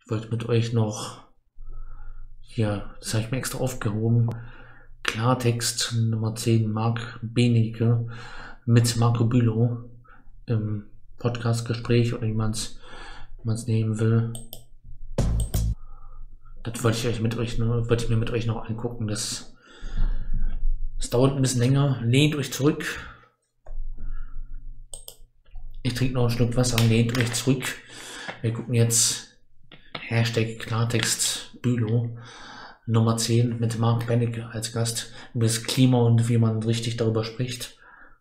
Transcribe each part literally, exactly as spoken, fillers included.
Ich wollte mit euch noch, ja, das habe ich mir extra aufgehoben, Klartext Nummer zehn, Marc Benecke mit Marco Bülow im Podcastgespräch oder wie man es nehmen will. Das wollte ich euch mit euch noch, wollte ich mir mit euch noch angucken. Das, das dauert ein bisschen länger. Lehnt euch zurück. Ich trinke noch ein Schluck Wasser. Lehnt euch zurück. Wir gucken jetzt Hashtag Klartext Bülow Nummer zehn mit Marc Benecke als Gast über das Klima und wie man richtig darüber spricht.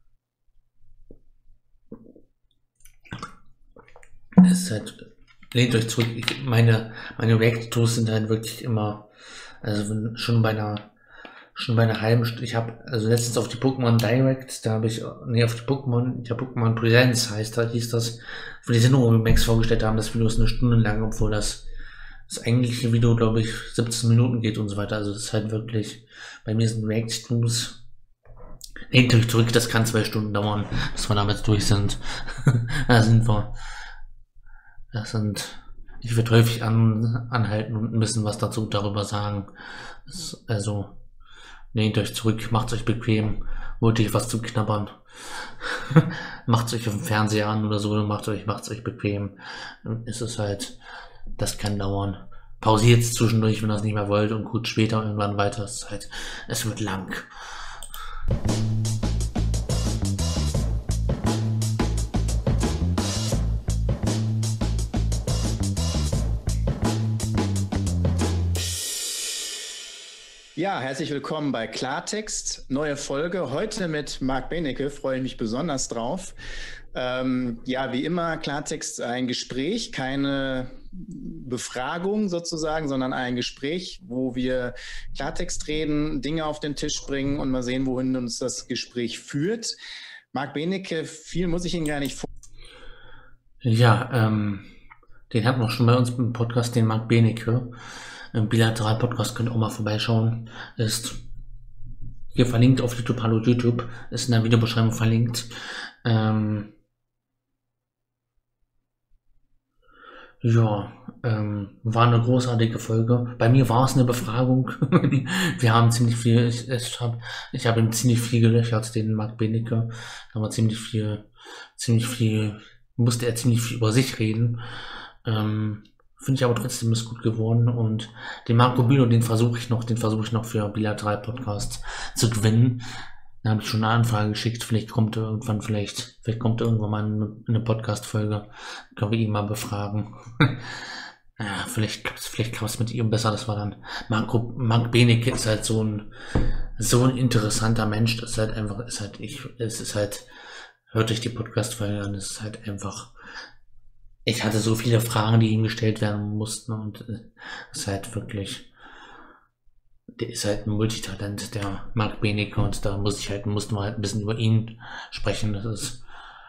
Es ist halt, lehnt euch zurück. Ich, meine, meine React-Tours sind halt wirklich immer, also schon bei einer, schon bei einer halben Stunde. Ich habe, also letztens auf die Pokémon Direct, da habe ich, nee, auf die Pokémon, der Pokémon Presents heißt, da hieß das, wo die Sendung mit Max vorgestellt haben, das Video ist eine Stunde lang, obwohl das, das eigentliche Video, glaube ich, siebzehn Minuten geht und so weiter. Also das ist halt wirklich, bei mir sind React-Tours, lehnt euch zurück, das kann zwei Stunden dauern, bis wir damit durch sind. Da sind wir. Das sind, ich würde häufig an, anhalten und ein bisschen was dazu darüber sagen. Das, also, lehnt euch zurück, macht euch bequem, holt euch was zu knabbern. Macht euch auf dem Fernseher an oder so, macht euch, macht euch bequem. Dann ist es halt, das kann dauern. Pausiert es zwischendurch, wenn ihr es nicht mehr wollt und gut später irgendwann weiter. Es ist halt, es wird lang. Ja, herzlich willkommen bei Klartext, neue Folge. Heute mit Marc Benecke, freue ich mich besonders drauf. Ähm, ja, wie immer, Klartext ein Gespräch, keine Befragung sozusagen, sondern ein Gespräch, wo wir Klartext reden, Dinge auf den Tisch bringen und mal sehen, wohin uns das Gespräch führt. Marc Benecke, viel muss ich Ihnen gar nicht vor. Ja, ähm, den hatten wir schon bei uns im Podcast, den Marc Benecke. Im Bilateral-Podcast könnt ihr auch mal vorbeischauen. Ist hier verlinkt auf YouTube. Hallo YouTube. Ist in der Videobeschreibung verlinkt. Ähm, ja, ähm, war eine großartige Folge. Bei mir war es eine Befragung. Wir haben ziemlich viel, ich, ich habe ich hab ihm ziemlich viel gelöchert, den Marc Benecke. Da war ziemlich viel, ziemlich viel, musste er ziemlich viel über sich reden. Ähm, Finde ich aber trotzdem ist gut geworden und den Marco Bülow, den versuche ich noch, den versuche ich noch für Bilateral Podcasts zu gewinnen. Da habe ich schon eine Anfrage geschickt, vielleicht kommt er irgendwann, vielleicht, vielleicht kommt irgendwann mal eine, eine Podcast-Folge, können wir ihn mal befragen. Ja, vielleicht klappt es, vielleicht klappt es mit ihm besser, das war dann Marco, Marc Benecke ist halt so ein, so ein interessanter Mensch, das ist halt einfach, ist halt, ich, es ist halt, hört euch die Podcast-Folge an, es ist halt einfach, ich hatte so viele Fragen, die ihm gestellt werden mussten und es ist halt wirklich, der ist halt ein Multitalent, der Marc Benecke und da muss ich halt, mussten wir halt ein bisschen über ihn sprechen. Das ist,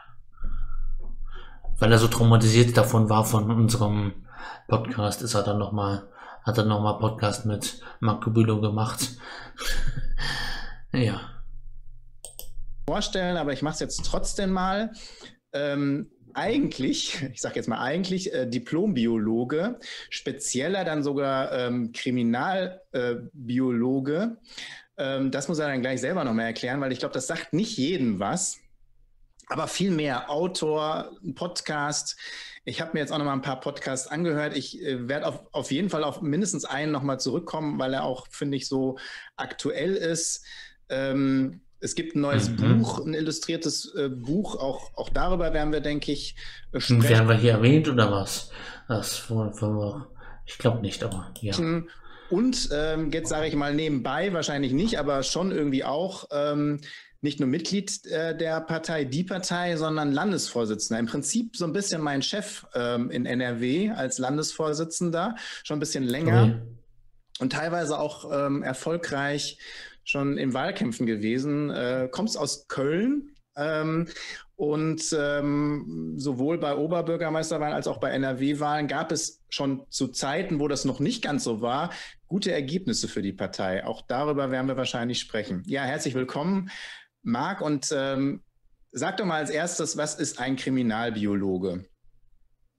weil er so traumatisiert davon war von unserem Podcast, ist er dann nochmal, hat er nochmal Podcast mit Marco Bülow gemacht. Ja. Vorstellen, aber ich mache es jetzt trotzdem mal. Ähm, Eigentlich, ich sage jetzt mal eigentlich, äh, Diplombiologe, spezieller dann sogar ähm, Kriminalbiologe. Äh, ähm, das muss er dann gleich selber noch mal erklären, weil ich glaube, das sagt nicht jedem was. Aber vielmehr Autor, Podcast. Ich habe mir jetzt auch noch mal ein paar Podcasts angehört. Ich äh, werde auf, auf jeden Fall auf mindestens einen noch mal zurückkommen, weil er auch, finde ich, so aktuell ist. Ähm, Es gibt ein neues Mhm. Buch, ein illustriertes äh, Buch, auch, auch darüber werden wir, denke ich, äh, Und werden sprechen. wir hier erwähnt oder was? Das von, von, ich glaube nicht, aber ja. Und ähm, jetzt sage ich mal nebenbei, wahrscheinlich nicht, aber schon irgendwie auch, ähm, nicht nur Mitglied äh, der Partei, die Partei, sondern Landesvorsitzender. Im Prinzip so ein bisschen mein Chef ähm, in N R W als Landesvorsitzender, schon ein bisschen länger Okay. und teilweise auch ähm, erfolgreich schon in Wahlkämpfen gewesen. Äh, kommst aus Köln ähm, und ähm, sowohl bei Oberbürgermeisterwahlen als auch bei N R W-Wahlen gab es schon zu Zeiten, wo das noch nicht ganz so war, gute Ergebnisse für die Partei. Auch darüber werden wir wahrscheinlich sprechen. Ja, herzlich willkommen, Marc. Und ähm, sag doch mal als erstes, was ist ein Kriminalbiologe?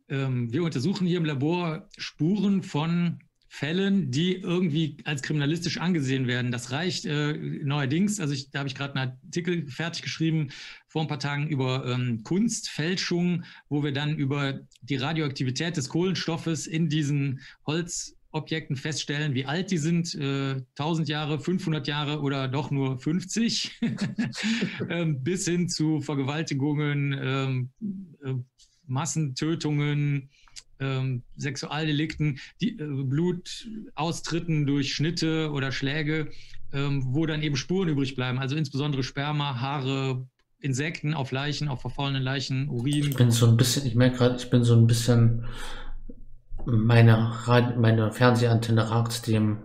ähm, wir untersuchen hier im Labor Spuren von Fällen, die irgendwie als kriminalistisch angesehen werden. Das reicht äh, neuerdings, also ich, da habe ich gerade einen Artikel fertig geschrieben vor ein paar Tagen über ähm, Kunstfälschung, wo wir dann über die Radioaktivität des Kohlenstoffes in diesen Holzobjekten feststellen, wie alt die sind, äh, tausend Jahre, fünfhundert Jahre oder doch nur fünfzig, ähm, bis hin zu Vergewaltigungen, ähm, äh, Massentötungen, Ähm, Sexualdelikten, die, äh, Blutaustritten durch Schnitte oder Schläge, ähm, wo dann eben Spuren übrig bleiben, also insbesondere Sperma, Haare, Insekten auf Leichen, auf verfallenen Leichen, Urin. Ich bin so ein bisschen, ich merke gerade, ich bin so ein bisschen, meine, meine Fernsehantenne ragt dem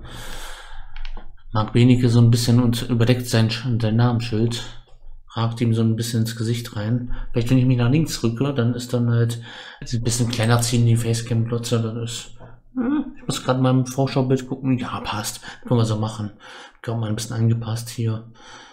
Marc Benecke so ein bisschen und überdeckt sein, sein Namensschild. Ragt ihm so ein bisschen ins Gesicht rein. Vielleicht, wenn ich mich nach links rücke, dann ist dann halt ein bisschen kleiner ziehen, die Facecam-Glotze. Das ist, ich muss gerade mal im Vorschaubild gucken. Ja, passt. Können wir so machen. Ich glaube, mal ein bisschen angepasst hier.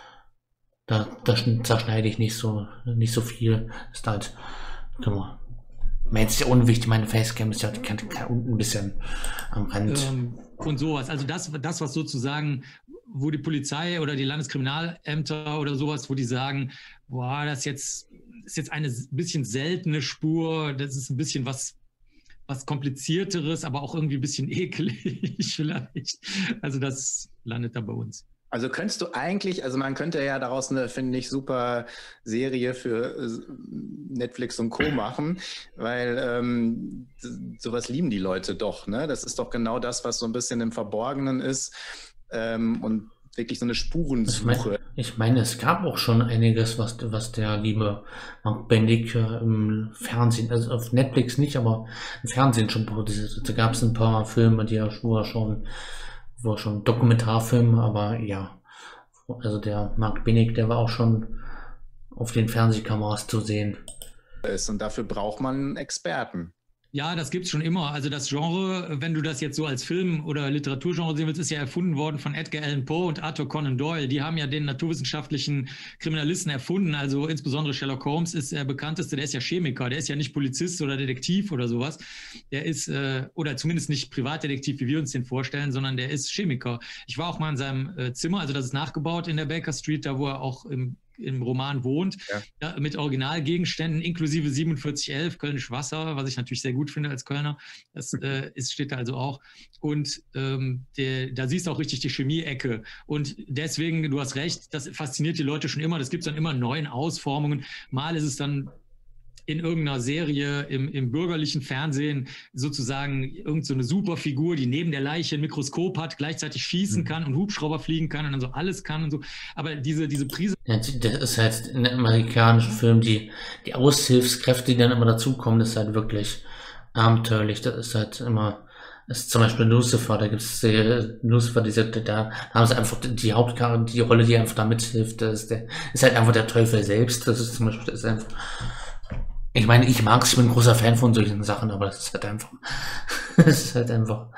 Da, da, da schneide ich nicht so, nicht so viel. Ist halt, können wir. Mir ist ja unwichtig, meine Facecam ist ja unten ein bisschen am Rand. Ähm, und sowas. Also das, das, was sozusagen, wo die Polizei oder die Landeskriminalämter oder sowas, wo die sagen, boah, das jetzt, ist jetzt eine bisschen seltene Spur, das ist ein bisschen was, was komplizierteres, aber auch irgendwie ein bisschen eklig vielleicht. Also das landet da bei uns. Also könntest du eigentlich, also man könnte ja daraus eine, finde ich, super Serie für Netflix und Co. machen, weil ähm, sowas lieben die Leute doch, ne? Das ist doch genau das, was so ein bisschen im Verborgenen ist ähm, und wirklich so eine Spurensuche. Ich meine, ich meine, es gab auch schon einiges, was, was der liebe Marc Benecke im Fernsehen, also auf Netflix nicht, aber im Fernsehen schon produziert. Da gab es ein paar Filme, die er wo er schon war schon Dokumentarfilm, aber ja, also der Marc Benecke, der war auch schon auf den Fernsehkameras zu sehen. Ist, und dafür braucht man Experten. Ja, das gibt's schon immer. Also das Genre, wenn du das jetzt so als Film- oder Literaturgenre sehen willst, ist ja erfunden worden von Edgar Allan Poe und Arthur Conan Doyle. Die haben ja den naturwissenschaftlichen Kriminalisten erfunden. Also insbesondere Sherlock Holmes ist der bekannteste. Der ist ja Chemiker. Der ist ja nicht Polizist oder Detektiv oder sowas. Der ist, äh, oder zumindest nicht Privatdetektiv, wie wir uns den vorstellen, sondern der ist Chemiker. Ich war auch mal in seinem äh, Zimmer, also das ist nachgebaut in der Baker Street, da wo er auch im im Roman wohnt, ja. Ja, mit Originalgegenständen, inklusive siebenundvierzig elf, Kölnisch Wasser, was ich natürlich sehr gut finde als Kölner. Das äh, ist, steht da also auch. Und ähm, der, da siehst du auch richtig die Chemie-Ecke. Und deswegen, du hast recht, das fasziniert die Leute schon immer. Das gibt es dann immer in neuen Ausformungen. Mal ist es dann in irgendeiner Serie im, im bürgerlichen Fernsehen sozusagen irgend so eine Superfigur, die neben der Leiche ein Mikroskop hat, gleichzeitig schießen kann und Hubschrauber fliegen kann und dann so alles kann und so. Aber diese, diese Prise... Ja, das ist halt in den amerikanischen Filmen, die, die Aushilfskräfte, die dann immer dazukommen, das ist halt wirklich abenteuerlich. Das ist halt immer... Das ist zum Beispiel Lucifer, da gibt es Lucifer, diese, da, da haben sie einfach die Hauptcharakter, die Rolle, die einfach da mithilft, das ist, der, ist halt einfach der Teufel selbst. Das ist zum Beispiel, das ist einfach... Ich meine, ich mag's, ich bin ein großer Fan von solchen Sachen, aber das ist halt einfach, das ist halt einfach,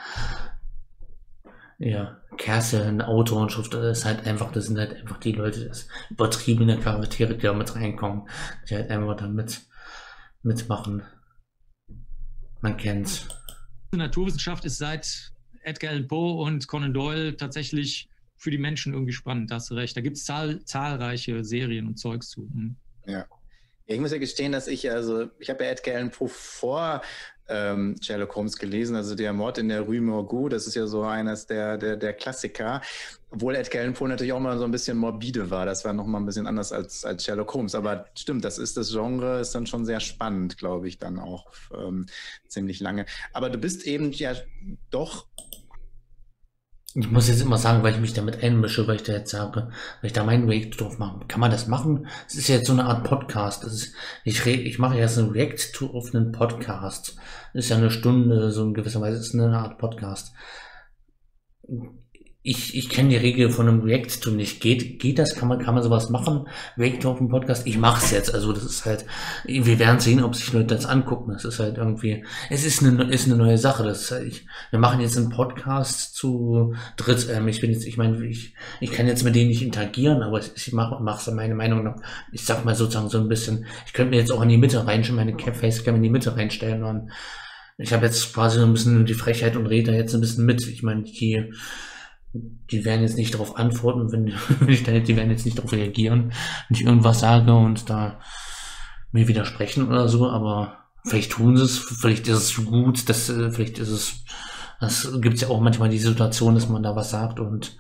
ja, Kerstin, Autor und Schrift, das ist halt einfach, das sind halt einfach die Leute, das übertriebene Charaktere, die da mit reinkommen, die halt einfach damit mitmachen. Man kennt's. Naturwissenschaft ist seit Edgar Allan Poe und Conan Doyle tatsächlich für die Menschen irgendwie spannend, da hast du recht. Da gibt's zahl zahlreiche Serien und Zeugs zu. Hm. Ja. Ich muss ja gestehen, dass ich, also, ich habe ja Edgar Allan Poe vor ähm, Sherlock Holmes gelesen, also der Mord in der Rue Morgue, das ist ja so eines der, der, der Klassiker, obwohl Edgar Allan Poe natürlich auch mal so ein bisschen morbide war, das war nochmal ein bisschen anders als, als Sherlock Holmes, aber stimmt, das ist das Genre, ist dann schon sehr spannend, glaube ich, dann auch ähm, ziemlich lange. Aber du bist eben ja doch... Ich muss jetzt immer sagen, weil ich mich damit einmische, weil ich da jetzt sage, weil ich da meinen React drauf mache. Kann man das machen? Es ist jetzt so eine Art Podcast. Das ist, ich, ich mache jetzt einen React auf einen Podcast. Das ist ja eine Stunde, so in gewisser Weise ist eine Art Podcast. ich, ich kenne die Regel von einem React-Tool nicht. Geht, geht das? Kann man, kann man sowas machen? React auf dem Podcast? Ich mache es jetzt. Also das ist halt, wir werden sehen, ob sich Leute das angucken. Das ist halt irgendwie, es ist eine, ist eine neue Sache. Das ist halt, ich, wir machen jetzt einen Podcast zu dritt. Ähm, ich bin jetzt, ich meine, ich, ich kann jetzt mit denen nicht interagieren, aber ich mache, mache meine Meinung noch. Ich sag mal sozusagen so ein bisschen. Ich könnte mir jetzt auch in die Mitte reinstellen, meine Facecam in die Mitte reinstellen und ich habe jetzt quasi so ein bisschen die Frechheit und rede da jetzt ein bisschen mit. Ich meine, die Die werden jetzt nicht darauf antworten, wenn, wenn ich da, die werden jetzt nicht darauf reagieren, wenn ich irgendwas sage und da mir widersprechen oder so, aber vielleicht tun sie es, vielleicht ist es gut, dass, vielleicht ist es, das gibt es ja auch manchmal die Situation, dass man da was sagt und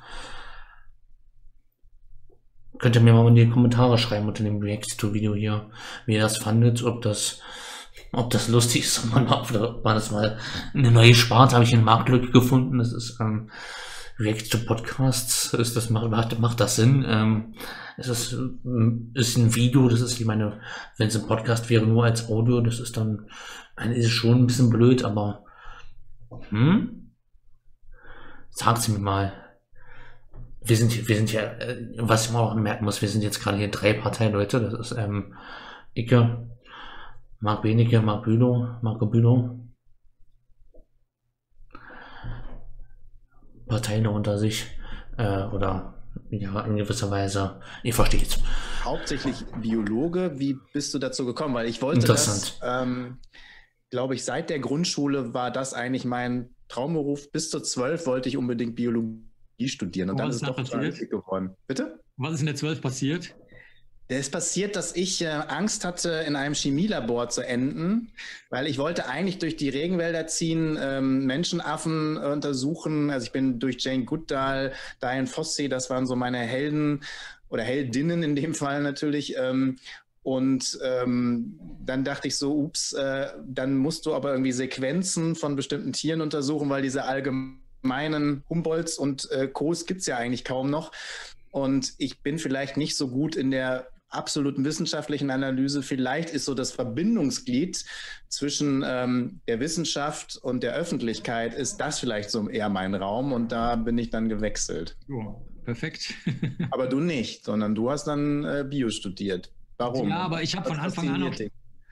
könnt ihr mir mal in die Kommentare schreiben unter dem React-to-Video hier, wie ihr das fandet, ob das, ob das lustig ist, ob man, ob man das mal eine neue Sparte, habe ich in Marktlücke gefunden, das ist, ähm, React to Podcasts, ist das, macht, macht das Sinn? Ähm, es ist, ist ein Video, das ist, ich meine, wenn es ein Podcast wäre, nur als Audio, das ist dann, dann ist es schon ein bisschen blöd, aber, hm? Sagt mir mal. Wir sind, wir sind ja, was ich mal auch merken muss, wir sind jetzt gerade hier drei Parteileute, das ist, ähm, Icke, Marc Benecke, Marc Bülow, Marco Bülow. Parteien unter sich äh, oder ja, in gewisser Weise, ihr versteht es. Hauptsächlich Biologe, wie bist du dazu gekommen? Weil ich wollte das, ähm, glaube ich, seit der Grundschule war das eigentlich mein Traumberuf. Bis zu zwölf wollte ich unbedingt Biologie studieren und dann ist es doch passiert geworden. Bitte? Was ist in der zwölf passiert? Es ist passiert, dass ich äh, Angst hatte, in einem Chemielabor zu enden, weil ich wollte eigentlich durch die Regenwälder ziehen, ähm, Menschenaffen äh, untersuchen. Also ich bin durch Jane Goodall, Dian Fossey, das waren so meine Helden oder Heldinnen in dem Fall natürlich. Ähm, und ähm, dann dachte ich so, ups, äh, dann musst du aber irgendwie Sequenzen von bestimmten Tieren untersuchen, weil diese allgemeinen Humboldts und äh, Co's gibt es ja eigentlich kaum noch. Und ich bin vielleicht nicht so gut in der absoluten wissenschaftlichen Analyse. Vielleicht ist so das Verbindungsglied zwischen ähm, der Wissenschaft und der Öffentlichkeit, ist das vielleicht so eher mein Raum und da bin ich dann gewechselt. Ja, perfekt. Aber du nicht, sondern du hast dann äh, Bio studiert. Warum? Ja, aber ich habe von Anfang an auch,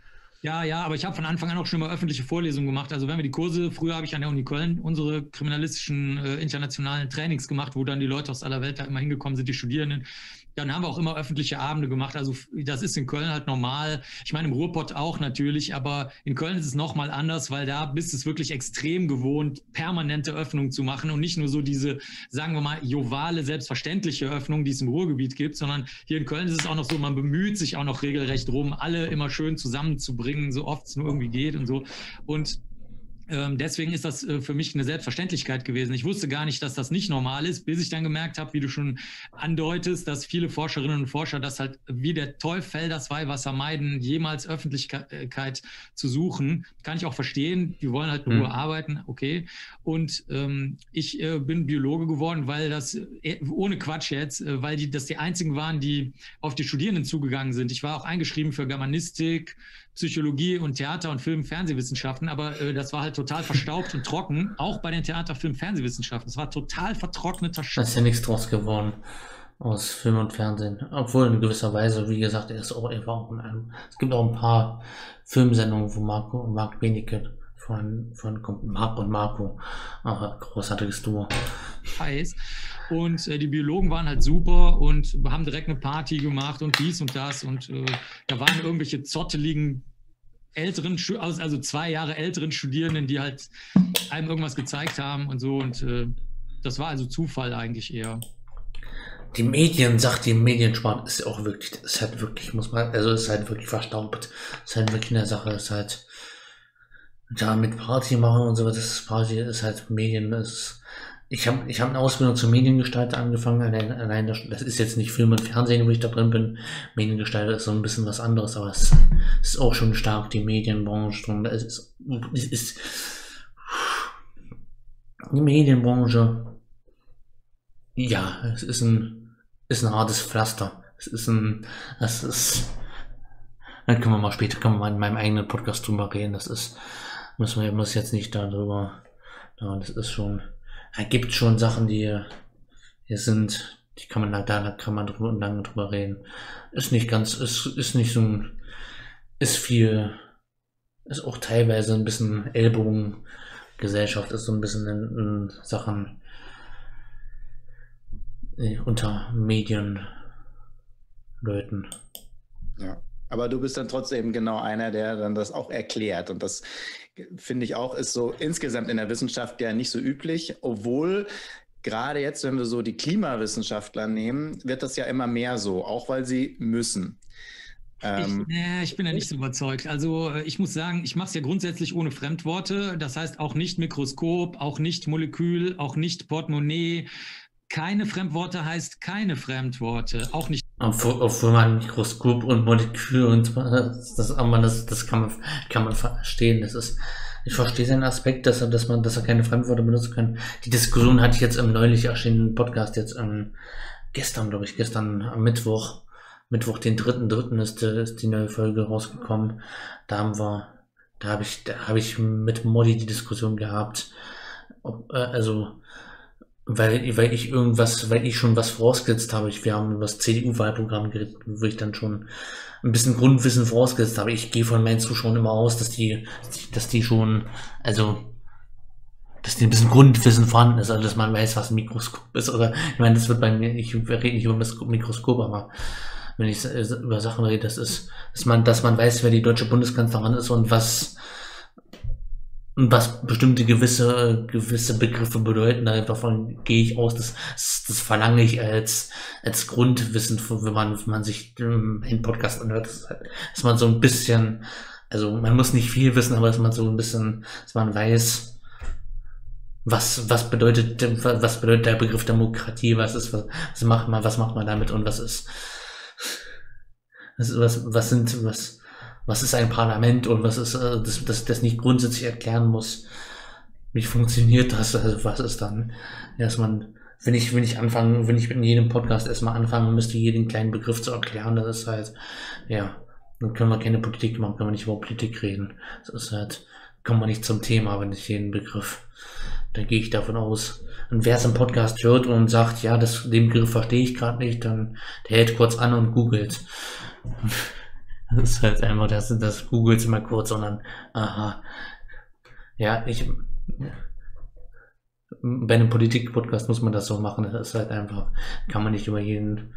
ja, ja, aber ich habe von Anfang an auch schon mal öffentliche Vorlesungen gemacht. Also wenn wir die Kurse, früher habe ich an der Uni Köln unsere kriminalistischen äh, internationalen Trainings gemacht, wo dann die Leute aus aller Welt da immer hingekommen sind, die Studierenden. Dann haben wir auch immer öffentliche Abende gemacht. Also das ist in Köln halt normal. Ich meine, im Ruhrpott auch natürlich, aber in Köln ist es nochmal anders, weil da bist es wirklich extrem gewohnt, permanente Öffnungen zu machen und nicht nur so diese, sagen wir mal, jovale, selbstverständliche Öffnung, die es im Ruhrgebiet gibt, sondern hier in Köln ist es auch noch so, man bemüht sich auch noch regelrecht drum, alle immer schön zusammenzubringen, so oft es nur irgendwie geht und so. Und deswegen ist das für mich eine Selbstverständlichkeit gewesen. Ich wusste gar nicht, dass das nicht normal ist, bis ich dann gemerkt habe, wie du schon andeutest, dass viele Forscherinnen und Forscher das halt wie der Teufel das Weihwasser meiden, jemals Öffentlichkeit zu suchen. Kann ich auch verstehen. Die wollen halt in Ruhe mhm. arbeiten, okay. Und ähm, ich äh, bin Biologe geworden, weil das, äh, ohne Quatsch jetzt, äh, weil die das die einzigen waren, die auf die Studierenden zugegangen sind. Ich war auch eingeschrieben für Germanistik, Psychologie und Theater- und Film-, Fernsehwissenschaften, aber äh, das war halt total verstaubt und trocken, auch bei den Theater-, Film-, Fernsehwissenschaften. Es war total vertrockneter Sch- Da ist ja nichts draus geworden aus Film und Fernsehen. Obwohl in gewisser Weise, wie gesagt, er ist auch einfach auch in einem, es gibt auch ein paar Filmsendungen, wo Marco und Marc Benecke von, von Marc und Marco, auch großartiges Duo. Heiß. Und äh, die Biologen waren halt super und haben direkt eine Party gemacht und dies und das und äh, da waren irgendwelche zotteligen älteren, also zwei Jahre älteren Studierenden, die halt einem irgendwas gezeigt haben und so und äh, das war also Zufall eigentlich eher. Die Medien, sagt die Mediensparte, ist auch wirklich, ist halt wirklich, muss man, also ist halt wirklich verstaubt, ist halt wirklich eine Sache, ist halt, da mit Party machen und so, das ist Party, ist halt Medien, das ist, ich habe ich hab eine Ausbildung zur Mediengestalter angefangen, allein, allein das, das ist jetzt nicht Film und Fernsehen, wo ich da drin bin, Mediengestalter ist so ein bisschen was anderes, aber es ist auch schon stark, die Medienbranche drin, es ist, es ist die Medienbranche, ja, es ist ein, ist ein hartes Pflaster, es ist ein, das ist, dann können wir mal später, können wir mal in meinem eigenen Podcast drüber reden, das ist, müssen wir, muss jetzt nicht darüber, ja, das ist schon, es gibt schon Sachen, die, hier sind, die kann man, da kann man drüber und lange drüber reden. Ist nicht ganz, ist, ist nicht so ein, ist viel, ist auch teilweise ein bisschen Ellbogengesellschaft, ist so ein bisschen in, in Sachen äh, unter Medienleuten. Ja. Aber du bist dann trotzdem genau einer, der dann das auch erklärt. Und das finde ich auch, ist so insgesamt in der Wissenschaft ja nicht so üblich, obwohl gerade jetzt, wenn wir so die Klimawissenschaftler nehmen, wird das ja immer mehr so, auch weil sie müssen. Ähm, ich, äh, ich bin da nicht so überzeugt. Also ich muss sagen, ich mache es ja grundsätzlich ohne Fremdworte. Das heißt auch nicht Mikroskop, auch nicht Molekül, auch nicht Portemonnaie. Keine Fremdworte heißt keine Fremdworte, auch nicht. Obwohl man Mikroskop und Molekül und das, das, das, das kann man, kann man verstehen. Das ist, ich verstehe seinen Aspekt, dass er, dass man, dass er keine Fremdworte benutzen kann. Die Diskussion hatte ich jetzt im neulich erschienenen Podcast jetzt ähm, gestern, glaube ich, gestern am Mittwoch, Mittwoch den dritten dritten ist, ist die neue Folge rausgekommen. Da haben wir, da habe ich, da habe ich mit Molly die Diskussion gehabt, ob, äh, also Weil, weil ich irgendwas, weil ich schon was vorausgesetzt habe. Ich, wir haben über das C D U-Wahlprogramm geredet, wo ich dann schon ein bisschen Grundwissen vorausgesetzt habe. Ich gehe von meinen Zuschauern immer aus, dass die, dass die schon, also, dass die ein bisschen Grundwissen vorhanden ist, also dass man weiß, was ein Mikroskop ist. Oder, ich meine, das wird bei mir, ich rede nicht über das Mikroskop, aber wenn ich über Sachen rede, das ist, dass man, dass man weiß, wer die deutsche Bundeskanzlerin ist und was, was bestimmte gewisse gewisse Begriffe bedeuten. Davon gehe ich aus, das, das verlange ich als als Grundwissen, wenn man wenn man sich den Podcast anhört, dass man so ein bisschen, also man muss nicht viel wissen, aber dass man so ein bisschen, dass man weiß, was was bedeutet was bedeutet der Begriff Demokratie, was ist was, was macht man was macht man damit und was ist was was, was sind was Was ist ein Parlament und was ist, äh, das, das, das nicht grundsätzlich erklären muss. Wie funktioniert das? Also was ist dann? Dass man, wenn ich, wenn ich anfangen, wenn ich in jedem Podcast erstmal anfangen müsste, jeden kleinen Begriff zu erklären, das ist halt, ja, dann können wir keine Politik machen, können wir nicht über Politik reden. Das ist halt, kommen wir nicht zum Thema, wenn ich jeden Begriff, da gehe ich davon aus. Und wer es im Podcast hört und sagt, ja, das, den Begriff verstehe ich gerade nicht, dann, der hält kurz an und googelt. Das ist halt einfach, das, das googelt immer kurz, sondern, aha. Ja, ich, bei einem Politik-Podcast muss man das so machen, das ist halt einfach, kann man nicht über jeden,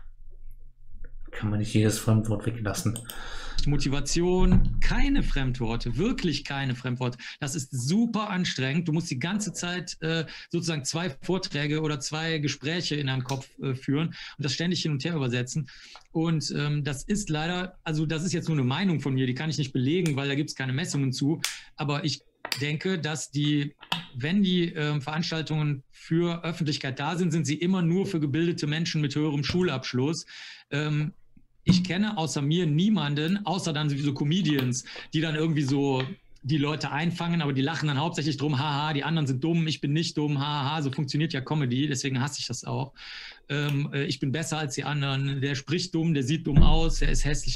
kann man nicht jedes Fremdwort weglassen. Motivation, keine Fremdworte, wirklich keine Fremdworte. Das ist super anstrengend. Du musst die ganze Zeit äh, sozusagen zwei Vorträge oder zwei Gespräche in deinem Kopf äh, führen und das ständig hin und her übersetzen. Und ähm, das ist leider, also das ist jetzt nur eine Meinung von mir, die kann ich nicht belegen, weil da gibt es keine Messungen zu. Aber ich denke, dass die, wenn die äh, Veranstaltungen für Öffentlichkeit da sind, sind sie immer nur für gebildete Menschen mit höherem Schulabschluss. Ähm, Ich kenne außer mir niemanden, außer dann sowieso Comedians, die dann irgendwie so die Leute einfangen, aber die lachen dann hauptsächlich drum, haha, die anderen sind dumm, ich bin nicht dumm, haha, so funktioniert ja Comedy, deswegen hasse ich das auch. Ähm, ich bin besser als die anderen, der spricht dumm, der sieht dumm aus, der ist hässlich.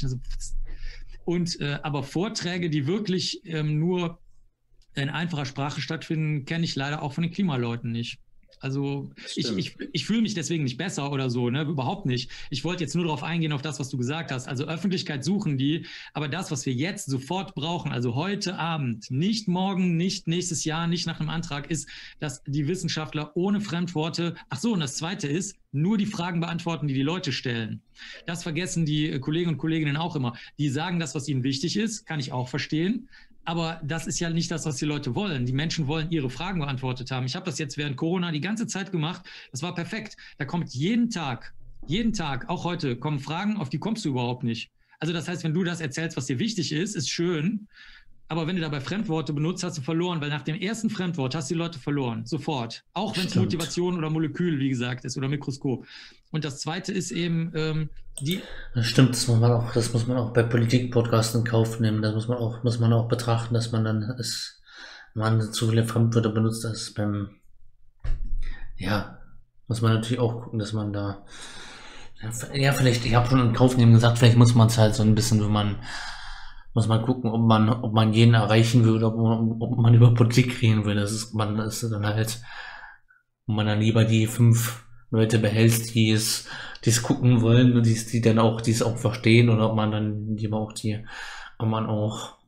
Und äh, aber Vorträge, die wirklich ähm, nur in einfacher Sprache stattfinden, kenne ich leider auch von den Klimaleuten nicht. Also ich, ich, ich fühle mich deswegen nicht besser oder so, ne? Überhaupt nicht. Ich wollte jetzt nur darauf eingehen, auf das, was du gesagt hast. Also Öffentlichkeit suchen die, aber das, was wir jetzt sofort brauchen, also heute Abend, nicht morgen, nicht nächstes Jahr, nicht nach einem Antrag, ist, dass die Wissenschaftler ohne Fremdworte, ach so, und das Zweite ist, nur die Fragen beantworten, die die Leute stellen. Das vergessen die Kollegen und Kolleginnen auch immer. Die sagen das, was ihnen wichtig ist, kann ich auch verstehen. Aber das ist ja nicht das, was die Leute wollen. Die Menschen wollen ihre Fragen beantwortet haben. Ich habe das jetzt während Corona die ganze Zeit gemacht. Das war perfekt. Da kommt jeden Tag, jeden Tag, auch heute, kommen Fragen, auf die kommst du überhaupt nicht. Also das heißt, wenn du das erzählst, was dir wichtig ist, ist schön. Aber wenn du dabei Fremdworte benutzt, hast du verloren, weil nach dem ersten Fremdwort hast du die Leute verloren. Sofort. Auch wenn es Motivation oder Molekül, wie gesagt, ist oder Mikroskop. Und das Zweite ist eben ähm, die... Das stimmt, das muss man auch, das muss man auch bei Politik-Podcasts in Kauf nehmen. Das muss man auch, muss man auch betrachten, dass man dann ist, man zu viele Fremdwörter benutzt, als beim, ja, muss man natürlich auch gucken, dass man da, ja, vielleicht, ich habe schon in Kauf nehmen gesagt, vielleicht muss man es halt so ein bisschen, wenn man, muss man gucken, ob man, ob man jeden erreichen will oder ob man, ob man über Politik reden will. Das ist, man ist dann halt, wo man dann lieber die fünf Leute behältst, die es, die es gucken wollen und die, die dann auch, die es auch verstehen, oder ob man dann lieber auch die, ob man auch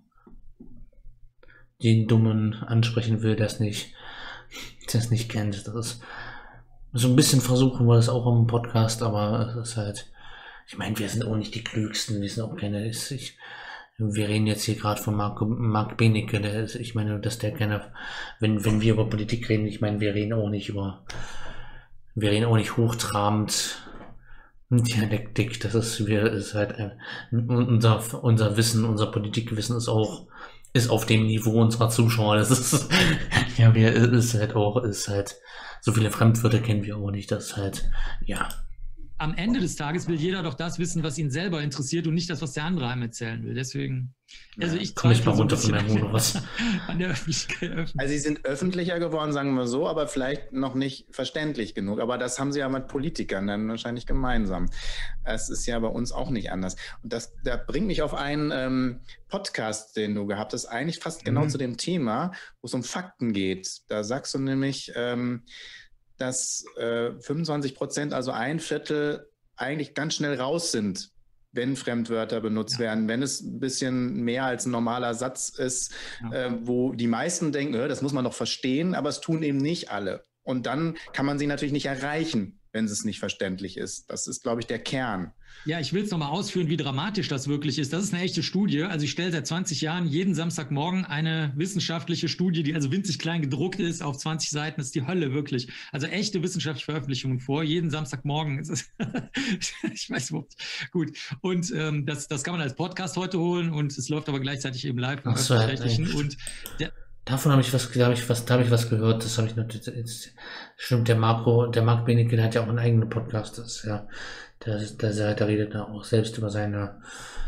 den Dummen ansprechen will, der es nicht, der es nicht kennt. Das ist so ein bisschen versuchen wir das auch im Podcast, aber es ist halt, ich meine, wir sind auch nicht die Klügsten, wir sind auch keine, ich, wir reden jetzt hier gerade von Marc, Marc Benecke, der ist, ich meine, dass der keine, wenn, wenn wir über Politik reden, ich meine, wir reden auch nicht über, wir reden auch nicht hochtrabend Dialektik, das ist, wir, ist halt, ein, unser, unser Wissen, unser Politikwissen ist auch, ist auf dem Niveau unserer Zuschauer, das ist, ja, wir, ist halt auch, ist halt, so viele Fremdwörter kennen wir auch nicht, das ist halt, ja. Am Ende des Tages will jeder doch das wissen, was ihn selber interessiert und nicht das, was der andere einem erzählen will. Deswegen, also ich komme ich mal so runter von meinem Modus. An der Öffentlichkeit. Also sie sind öffentlicher geworden, sagen wir so, aber vielleicht noch nicht verständlich genug. Aber das haben sie ja mit Politikern dann wahrscheinlich gemeinsam. Es ist ja bei uns auch nicht anders. Und das, das bringt mich auf einen ähm, Podcast, den du gehabt hast, eigentlich fast genau mhm. zu dem Thema, wo es um Fakten geht. Da sagst du nämlich, ähm, dass äh, fünfundzwanzig Prozent, also ein Viertel, eigentlich ganz schnell raus sind, wenn Fremdwörter benutzt ja. werden, wenn es ein bisschen mehr als ein normaler Satz ist, ja. äh, wo die meisten denken, äh, das muss man doch verstehen, aber es tun eben nicht alle. Und dann kann man sie natürlich nicht erreichen, wenn es nicht verständlich ist. Das ist, glaube ich, der Kern. Ja, ich will es nochmal ausführen, wie dramatisch das wirklich ist. Das ist eine echte Studie. Also ich stelle seit zwanzig Jahren jeden Samstagmorgen eine wissenschaftliche Studie, die also winzig klein gedruckt ist, auf zwanzig Seiten. Das ist die Hölle, wirklich. Also echte wissenschaftliche Veröffentlichungen vor. Jeden Samstagmorgen ist es, ich weiß überhaupt nicht. Gut. Und ähm, das, das kann man als Podcast heute holen und es läuft aber gleichzeitig eben live im so, Öffentlich-Rechtlichen. Und der, Davon habe ich was, da habe ich was, da habe ich was gehört. Das habe ich natürlich. Jetzt, stimmt, der Marco, der Marc Benecke, der hat ja auch einen eigenen Podcast. Das ist ja, der, der, der redet da auch selbst über seine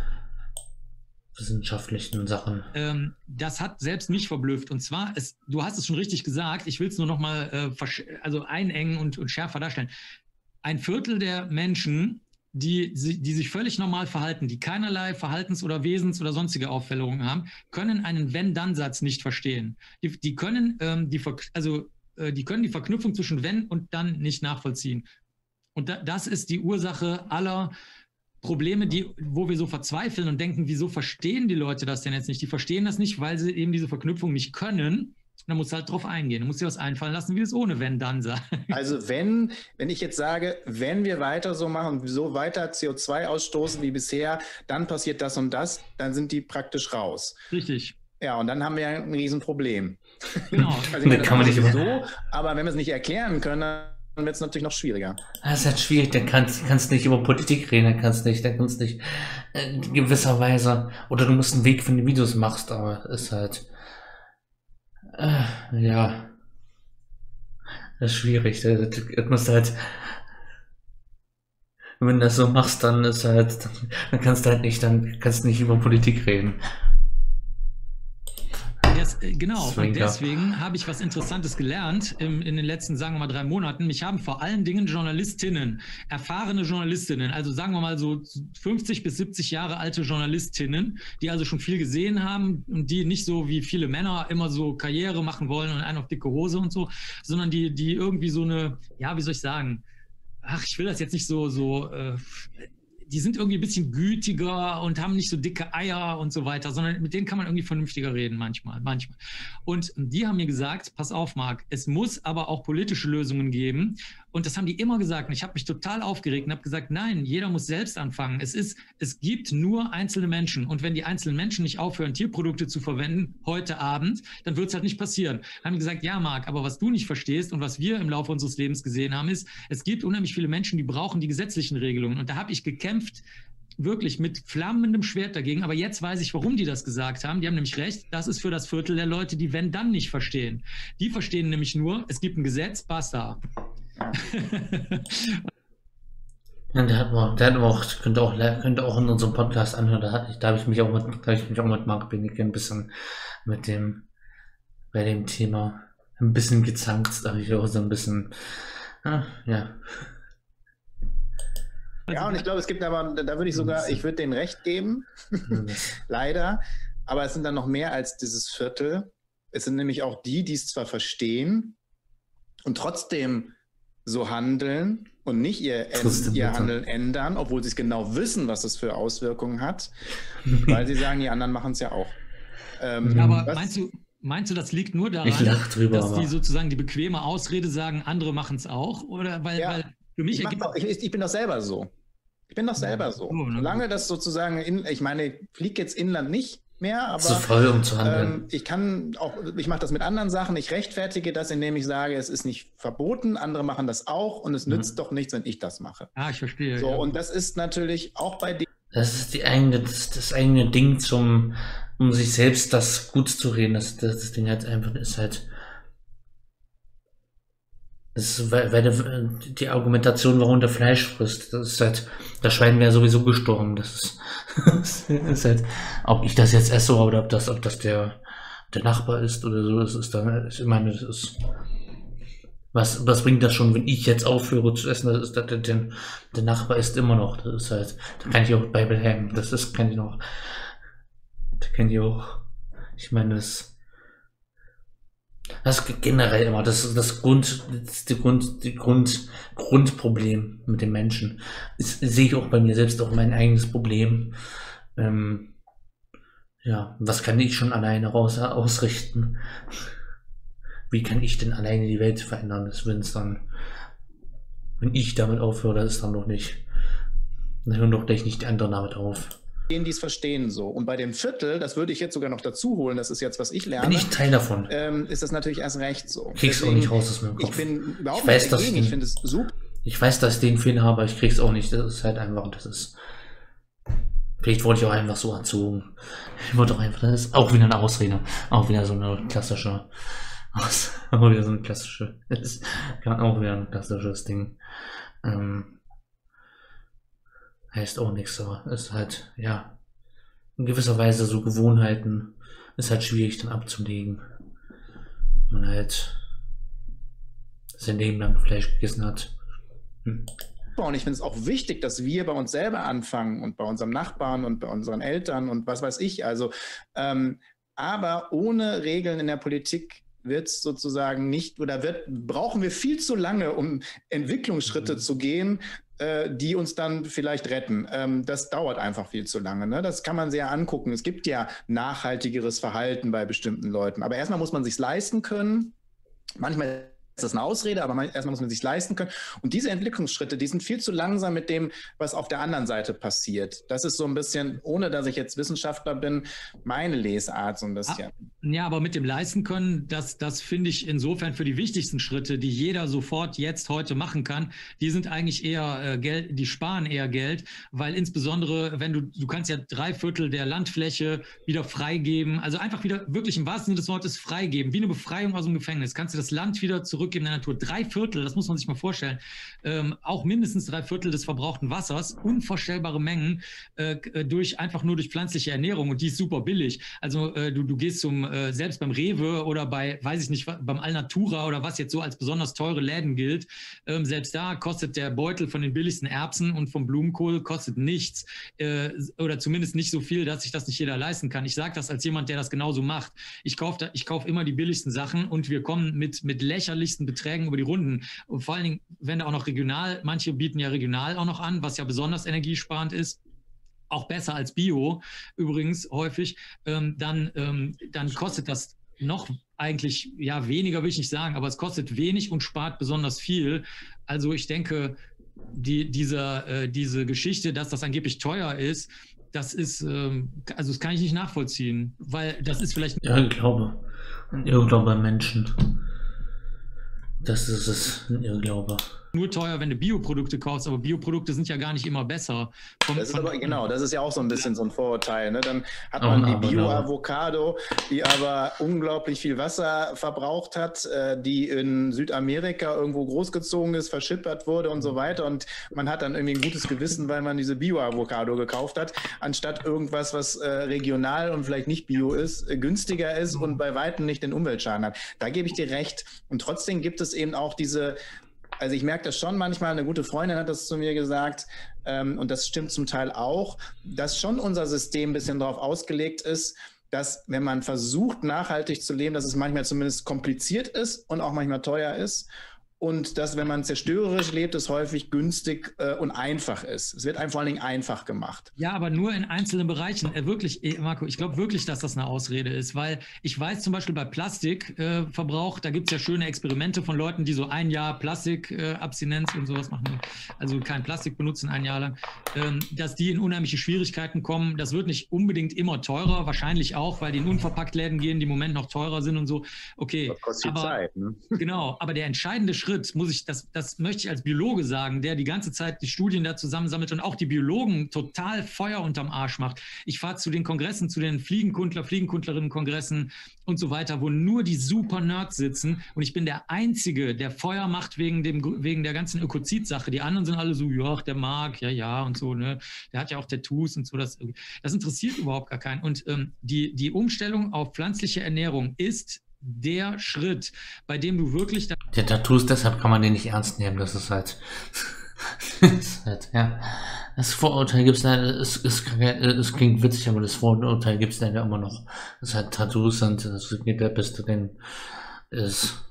wissenschaftlichen Sachen. Ähm, das hat selbst mich verblüfft. Und zwar, es, du hast es schon richtig gesagt. Ich will es nur noch mal äh, also einengen und, und schärfer darstellen. Ein Viertel der Menschen, die, die sich völlig normal verhalten, die keinerlei Verhaltens- oder Wesens- oder sonstige Auffälligungen haben, können einen Wenn-Dann-Satz nicht verstehen. Die, die können ähm, die, also, äh, die können die Verknüpfung zwischen Wenn und Dann nicht nachvollziehen. Und da, das ist die Ursache aller Probleme, die, wo wir so verzweifeln und denken, wieso verstehen die Leute das denn jetzt nicht? Die verstehen das nicht, weil sie eben diese Verknüpfung nicht können. Da musst du halt drauf eingehen. Du musst dir was einfallen lassen, wie es ohne Wenn dann sagt. Also wenn, wenn ich jetzt sage, wenn wir weiter so machen, so weiter C O zwei ausstoßen wie bisher, dann passiert das und das, dann sind die praktisch raus. Richtig. Ja, und dann haben wir ein Riesenproblem. Genau. Also meine, kann man nicht so, aber wenn wir es nicht erklären können, dann wird es natürlich noch schwieriger. Das ist halt schwierig, dann kannst du nicht über Politik reden, dann kannst du nicht, dann kannst du nicht äh, in gewisser Weise, oder du musst einen Weg von den Videos machst, aber es ist halt Äh, ja, das ist schwierig. Das, das muss halt, wenn du das so machst, dann ist halt, dann kannst du halt nicht, dann kannst du nicht über Politik reden. Das, genau, und deswegen habe ich was Interessantes gelernt im, in den letzten, sagen wir mal, drei Monaten. Mich haben vor allen Dingen Journalistinnen, erfahrene Journalistinnen, also sagen wir mal so fünfzig bis siebzig Jahre alte Journalistinnen, die also schon viel gesehen haben und die nicht so wie viele Männer immer so Karriere machen wollen und einen auf dicke Hose und so, sondern die, die irgendwie so eine, ja, wie soll ich sagen, ach, ich will das jetzt nicht so, so, äh, die sind irgendwie ein bisschen gütiger und haben nicht so dicke Eier und so weiter, sondern mit denen kann man irgendwie vernünftiger reden manchmal, manchmal. Und die haben mir gesagt, pass auf, Marc, es muss aber auch politische Lösungen geben. Und das haben die immer gesagt. Und ich habe mich total aufgeregt und habe gesagt, nein, jeder muss selbst anfangen. Es ist, es gibt nur einzelne Menschen. Und wenn die einzelnen Menschen nicht aufhören, Tierprodukte zu verwenden, heute Abend, dann wird es halt nicht passieren. Dann haben die gesagt, ja, Marc, aber was du nicht verstehst und was wir im Laufe unseres Lebens gesehen haben, ist, es gibt unheimlich viele Menschen, die brauchen die gesetzlichen Regelungen. Und da habe ich gekämpft, wirklich mit flammendem Schwert dagegen. Aber jetzt weiß ich, warum die das gesagt haben. Die haben nämlich recht, das ist für das Viertel der Leute, die wenn dann nicht verstehen. Die verstehen nämlich nur, es gibt ein Gesetz, basta. Ja, der hat auch, der hat auch, könnte auch, könnte auch in unserem Podcast anhören, da, hat, da habe ich mich auch mit, da habe ich mich auch mit Marc Benecke ein bisschen mit dem, bei dem Thema ein bisschen gezankt, da habe ich auch so ein bisschen, ah, ja. Ja, und ich glaube, es gibt aber, da würde ich sogar, ich würde denen recht geben, leider, aber es sind dann noch mehr als dieses Viertel. Es sind nämlich auch die, die es zwar verstehen und trotzdem so handeln und nicht ihr, ihr Handeln ändern, obwohl sie es genau wissen, was es für Auswirkungen hat, weil sie sagen, die anderen machen es ja auch. Ähm, ja, aber meinst du, meinst du, das liegt nur daran, drüber, dass die sozusagen die bequeme Ausrede sagen, andere machen es auch? Oder weil, ja, weil für mich ich, doch, ich, ich bin doch selber so. Ich bin doch selber so. Oh, Solange das sozusagen, in, ich meine, ich fliege jetzt inland nicht mehr, aber zu voll, um zu handeln. Ähm, ich kann auch, ich mache das mit anderen Sachen, ich rechtfertige das, indem ich sage, es ist nicht verboten, andere machen das auch und es mhm. nützt doch nichts, wenn ich das mache. Ah, ich verstehe. So, ja. und das ist natürlich auch bei dir. Das ist die eigene, das, das eigene Ding zum, um sich selbst das gut zu reden. Das, das, das Ding halt einfach ist halt, das ist, weil, weil die Argumentation, warum der Fleisch frisst, das ist halt, das Schwein wäre sowieso gestorben. Das ist, das ist halt, ob ich das jetzt esse oder ob das, ob das der, der Nachbar ist oder so, das ist dann, ich meine, das ist, was, was bringt das schon, wenn ich jetzt aufhöre zu essen? Das ist, der, der, der Nachbar isst immer noch. Das ist halt, da kann ich auch bei bleiben. Das ist, kann ich noch, da kann ich auch, ich meine, das, das ist generell immer, das ist das Grund, das ist die Grund, die Grund, Grundproblem mit den Menschen. Das sehe ich auch bei mir selbst auch mein eigenes Problem. Ähm, ja, was kann ich schon alleine raus ausrichten? Wie kann ich denn alleine die Welt verändern? Das wenn es dann, wenn ich damit aufhöre, das ist dann doch nicht, dann hören doch gleich nicht die anderen damit auf. Die es verstehen so. Und bei dem Viertel, das würde ich jetzt sogar noch dazu holen, das ist jetzt, was ich lerne. Bin ich Teil davon. Ähm, ist das natürlich erst recht so. Krieg's auch nicht raus aus meinem Kopf. Ich bin überhaupt ich weiß, nicht dagegen, den, ich finde es super. Ich weiß, dass ich den Fehler habe, aber ich krieg's auch nicht. Das ist halt einfach, das ist, vielleicht wurde ich auch einfach so erzogen. Ich wurde auch einfach, das ist auch wieder eine Ausrede. Auch wieder so eine klassische, auch wieder so eine klassische, das ist auch wieder ein klassisches Ding. Ähm, heißt auch nichts, aber ist halt, ja, in gewisser Weise so Gewohnheiten ist halt schwierig dann abzulegen. Man halt sein Leben lang Fleisch gegessen hat. Hm. Und ich finde es auch wichtig, dass wir bei uns selber anfangen und bei unserem Nachbarn und bei unseren Eltern und was weiß ich. Also, ähm, aber ohne Regeln in der Politik wird es sozusagen nicht oder wird, brauchen wir viel zu lange, um Entwicklungsschritte mhm. zu gehen, äh, die uns dann vielleicht retten. Ähm, das dauert einfach viel zu lange. Ne? Das kann man sich ja angucken. Es gibt ja nachhaltigeres Verhalten bei bestimmten Leuten. Aber erstmal muss man sich leisten können. Manchmal ist das eine Ausrede, aber erstmal muss man sich leisten können. Und diese Entwicklungsschritte, die sind viel zu langsam mit dem, was auf der anderen Seite passiert. Das ist so ein bisschen, ohne dass ich jetzt Wissenschaftler bin, meine Lesart so ein bisschen. Ja, aber mit dem leisten können, das, das finde ich insofern für die wichtigsten Schritte, die jeder sofort jetzt heute machen kann, die sind eigentlich eher äh, Geld, die sparen eher Geld, weil insbesondere, wenn du, du kannst ja drei Viertel der Landfläche wieder freigeben, also einfach wieder wirklich im wahrsten Sinne des Wortes freigeben, wie eine Befreiung aus dem Gefängnis, kannst du das Land wieder zurück in der Natur. Drei Viertel, das muss man sich mal vorstellen, ähm, auch mindestens drei Viertel des verbrauchten Wassers, unvorstellbare Mengen äh, durch einfach nur durch pflanzliche Ernährung und die ist super billig. Also äh, du, du gehst zum, äh, selbst beim Rewe oder bei, weiß ich nicht, beim Alnatura oder was jetzt so als besonders teure Läden gilt, ähm, selbst da kostet der Beutel von den billigsten Erbsen und vom Blumenkohl kostet nichts äh, oder zumindest nicht so viel, dass sich das nicht jeder leisten kann. Ich sage das als jemand, der das genauso macht. Ich kaufe ich kauf immer die billigsten Sachen und wir kommen mit, mit lächerlichsten Beträgen über die Runden. Und vor allen Dingen, wenn da auch noch regional, manche bieten ja regional auch noch an, was ja besonders energiesparend ist, auch besser als Bio übrigens häufig, ähm, dann, ähm, dann kostet das noch eigentlich, ja, weniger will ich nicht sagen, aber es kostet wenig und spart besonders viel. Also ich denke, die, diese, äh, diese Geschichte, dass das angeblich teuer ist, das ist, ähm, also das kann ich nicht nachvollziehen, weil das ist vielleicht... Ja, ich glaube, ein Irrglaube an Menschen. Das ist es, ein Irrglaube. Nur teuer, wenn du Bioprodukte kaufst, aber Bioprodukte sind ja gar nicht immer besser. Von, das ist aber, genau, das ist ja auch so ein bisschen so ein Vorurteil. Ne? Dann hat man oh, die Bio-Avocado, die aber unglaublich viel Wasser verbraucht hat, äh, die in Südamerika irgendwo großgezogen ist, verschippert wurde und so weiter. Und man hat dann irgendwie ein gutes Gewissen, weil man diese Bio-Avocado gekauft hat, anstatt irgendwas, was äh, regional und vielleicht nicht Bio ist, äh, günstiger ist und bei weitem nicht den Umweltschaden hat. Da gebe ich dir recht. Und trotzdem gibt es eben auch diese... Also ich merke das schon manchmal, eine gute Freundin hat das zu mir gesagt, ähm, und das stimmt zum Teil auch, dass schon unser System ein bisschen darauf ausgelegt ist, dass wenn man versucht, nachhaltig zu leben, dass es manchmal zumindest kompliziert ist und auch manchmal teuer ist. und dass, wenn man zerstörerisch lebt, es häufig günstig äh, und einfach ist. Es wird einem vor allen Dingen einfach gemacht. Ja, aber nur in einzelnen Bereichen. Äh, wirklich, äh, Marco, ich glaube wirklich, dass das eine Ausrede ist, weil ich weiß zum Beispiel bei Plastikverbrauch, äh, da gibt es ja schöne Experimente von Leuten, die so ein Jahr Plastikabstinenz äh, und sowas machen, also kein Plastik benutzen ein Jahr lang, ähm, dass die in unheimliche Schwierigkeiten kommen. Das wird nicht unbedingt immer teurer, Wahrscheinlich auch, weil die in Unverpacktläden gehen, die im Moment noch teurer sind und so. Okay, das kostet aber, Zeit, ne? Genau, aber der entscheidende Schritt, muss ich, das, das möchte ich als Biologe sagen, der die ganze Zeit die Studien da zusammensammelt und auch die Biologen total Feuer unterm Arsch macht. Ich fahre zu den Kongressen, zu den Fliegenkundler, Fliegenkundlerinnen-Kongressen und so weiter, wo nur die super Nerds sitzen und ich bin der Einzige, der Feuer macht wegen, dem, wegen der ganzen Ökozid-Sache. Die anderen sind alle so, ja, der mag, ja, ja und so, ne? Der hat ja auch Tattoos und so. Das, das interessiert überhaupt gar keinen. Und ähm, die, die Umstellung auf pflanzliche Ernährung ist der Schritt, bei dem du wirklich... Der Tattoos, deshalb kann man den nicht ernst nehmen. Das ist halt... das ist halt, ja. Das Vorurteil gibt es leider, es, es, es klingt witzig, aber das Vorurteil gibt es leider immer noch. Das halt Tattoos sind, das geht der Beste, denn ist...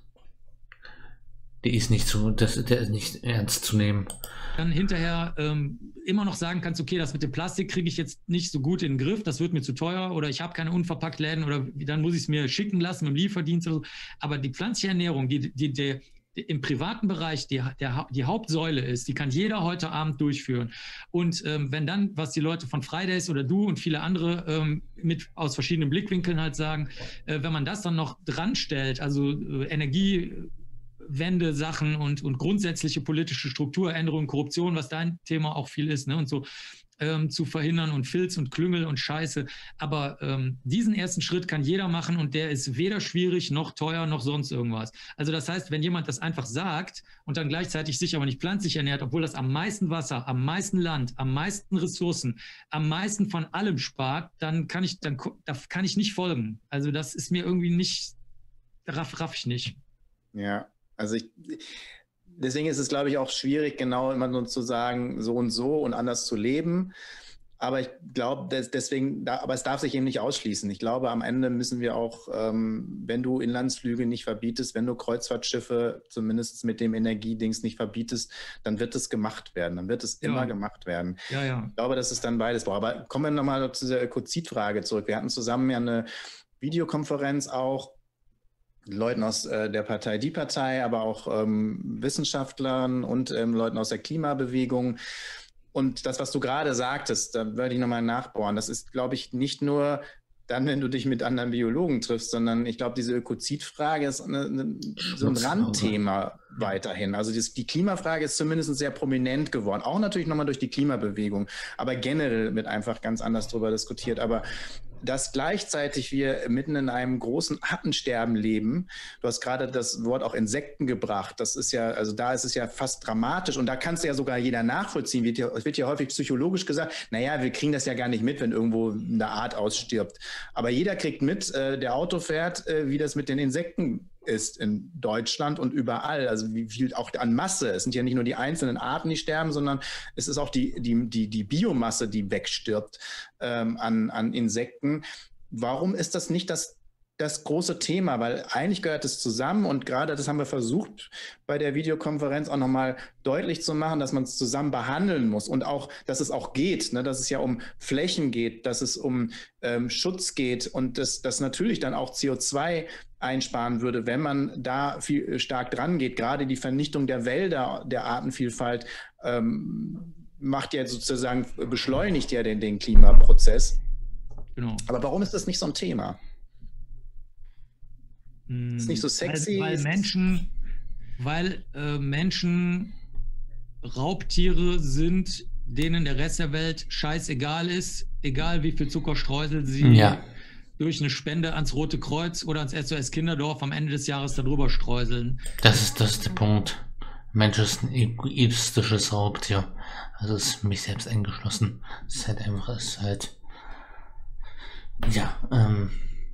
Die ist nicht zu, das, der ist nicht ernst zu nehmen. Dann hinterher ähm, immer noch sagen kannst, okay, das mit dem Plastik kriege ich jetzt nicht so gut in den Griff, das wird mir zu teuer oder ich habe keine Unverpacktläden oder dann muss ich es mir schicken lassen mit dem Lieferdienst oder so. Aber die pflanzliche Ernährung, die, die, die, die im privaten Bereich die, der, die Hauptsäule ist, die kann jeder heute Abend durchführen. Und ähm, wenn dann, was die Leute von Fridays oder du und viele andere ähm, mit aus verschiedenen Blickwinkeln halt sagen, äh, wenn man das dann noch dran stellt, also äh, Energie... Wende Sachen und, und grundsätzliche politische Strukturänderungen, Korruption, was dein Thema auch viel ist, ne, und so ähm, zu verhindern und Filz und Klüngel und Scheiße. Aber ähm, diesen ersten Schritt kann jeder machen und der ist weder schwierig noch teuer noch sonst irgendwas. Also das heißt, wenn jemand das einfach sagt und dann gleichzeitig sich aber nicht pflanzlich ernährt, obwohl das am meisten Wasser, am meisten Land, am meisten Ressourcen, am meisten von allem spart, dann kann ich, dann da kann ich nicht folgen. Also das ist mir irgendwie nicht, raff, raff ich nicht. Ja. Also ich, deswegen ist es, glaube ich, auch schwierig, genau immer nur zu sagen, so und so und anders zu leben. Aber ich glaube, deswegen, aber es darf sich eben nicht ausschließen. Ich glaube, am Ende müssen wir auch, ähm, wenn du Inlandsflüge nicht verbietest, wenn du Kreuzfahrtschiffe zumindest mit dem Energiedings nicht verbietest, dann wird es gemacht werden. Dann wird es ja. immer gemacht werden. Ja, ja. Ich glaube, dass es dann beides braucht. Aber kommen wir nochmal zu der Ökozid-Frage zurück. Wir hatten zusammen ja eine Videokonferenz auch, Leuten aus äh, der Partei Die Partei, aber auch ähm, Wissenschaftlern und ähm, Leuten aus der Klimabewegung. Und das, was du gerade sagtest, da würde ich nochmal nachbohren, das ist, glaube ich, nicht nur dann, wenn du dich mit anderen Biologen triffst, sondern ich glaube, diese Ökozidfrage ist eine, eine, so ein Randthema weiterhin. Also das, die Klimafrage ist zumindest sehr prominent geworden, auch natürlich nochmal durch die Klimabewegung, aber generell wird einfach ganz anders darüber diskutiert. Aber dass gleichzeitig wir mitten in einem großen Artensterben leben. Du hast gerade das Wort auch Insekten gebracht. Das ist ja, also da ist es ja fast dramatisch und da kannst du ja sogar jeder nachvollziehen. Wird ja, es wird ja häufig psychologisch gesagt, naja, wir kriegen das ja gar nicht mit, wenn irgendwo eine Art ausstirbt. Aber jeder kriegt mit, äh, der Auto fährt, äh, wie das mit den Insekten ist in Deutschland und überall, also wie viel auch an Masse. Es sind ja nicht nur die einzelnen Arten, die sterben, sondern es ist auch die, die, die, die Biomasse, die wegstirbt ähm, an, an Insekten. Warum ist das nicht das, das große Thema? Weil eigentlich gehört es zusammen und gerade das haben wir versucht bei der Videokonferenz auch nochmal deutlich zu machen, dass man es zusammen behandeln muss und auch, dass es auch geht, ne? Dass es ja um Flächen geht, dass es um ähm, Schutz geht und dass das natürlich dann auch C O zwei einsparen würde, wenn man da viel stark dran geht. Gerade die Vernichtung der Wälder, der Artenvielfalt ähm, macht ja sozusagen, beschleunigt ja den, den Klimaprozess. Genau. Aber warum ist das nicht so ein Thema? Hm, ist nicht so sexy? Weil, weil Menschen, weil äh, Menschen Raubtiere sind, denen der Rest der Welt scheißegal ist, egal wie viel Zuckerstreusel sie ja. durch eine Spende ans Rote Kreuz oder ans S O S Kinderdorf am Ende des Jahres darüber streuseln. Das ist, das ist der Punkt. Mensch ist ein egoistisches Raubtier. Also ist mich selbst eingeschlossen. Es ist halt einfach, es ist halt, ja, ähm,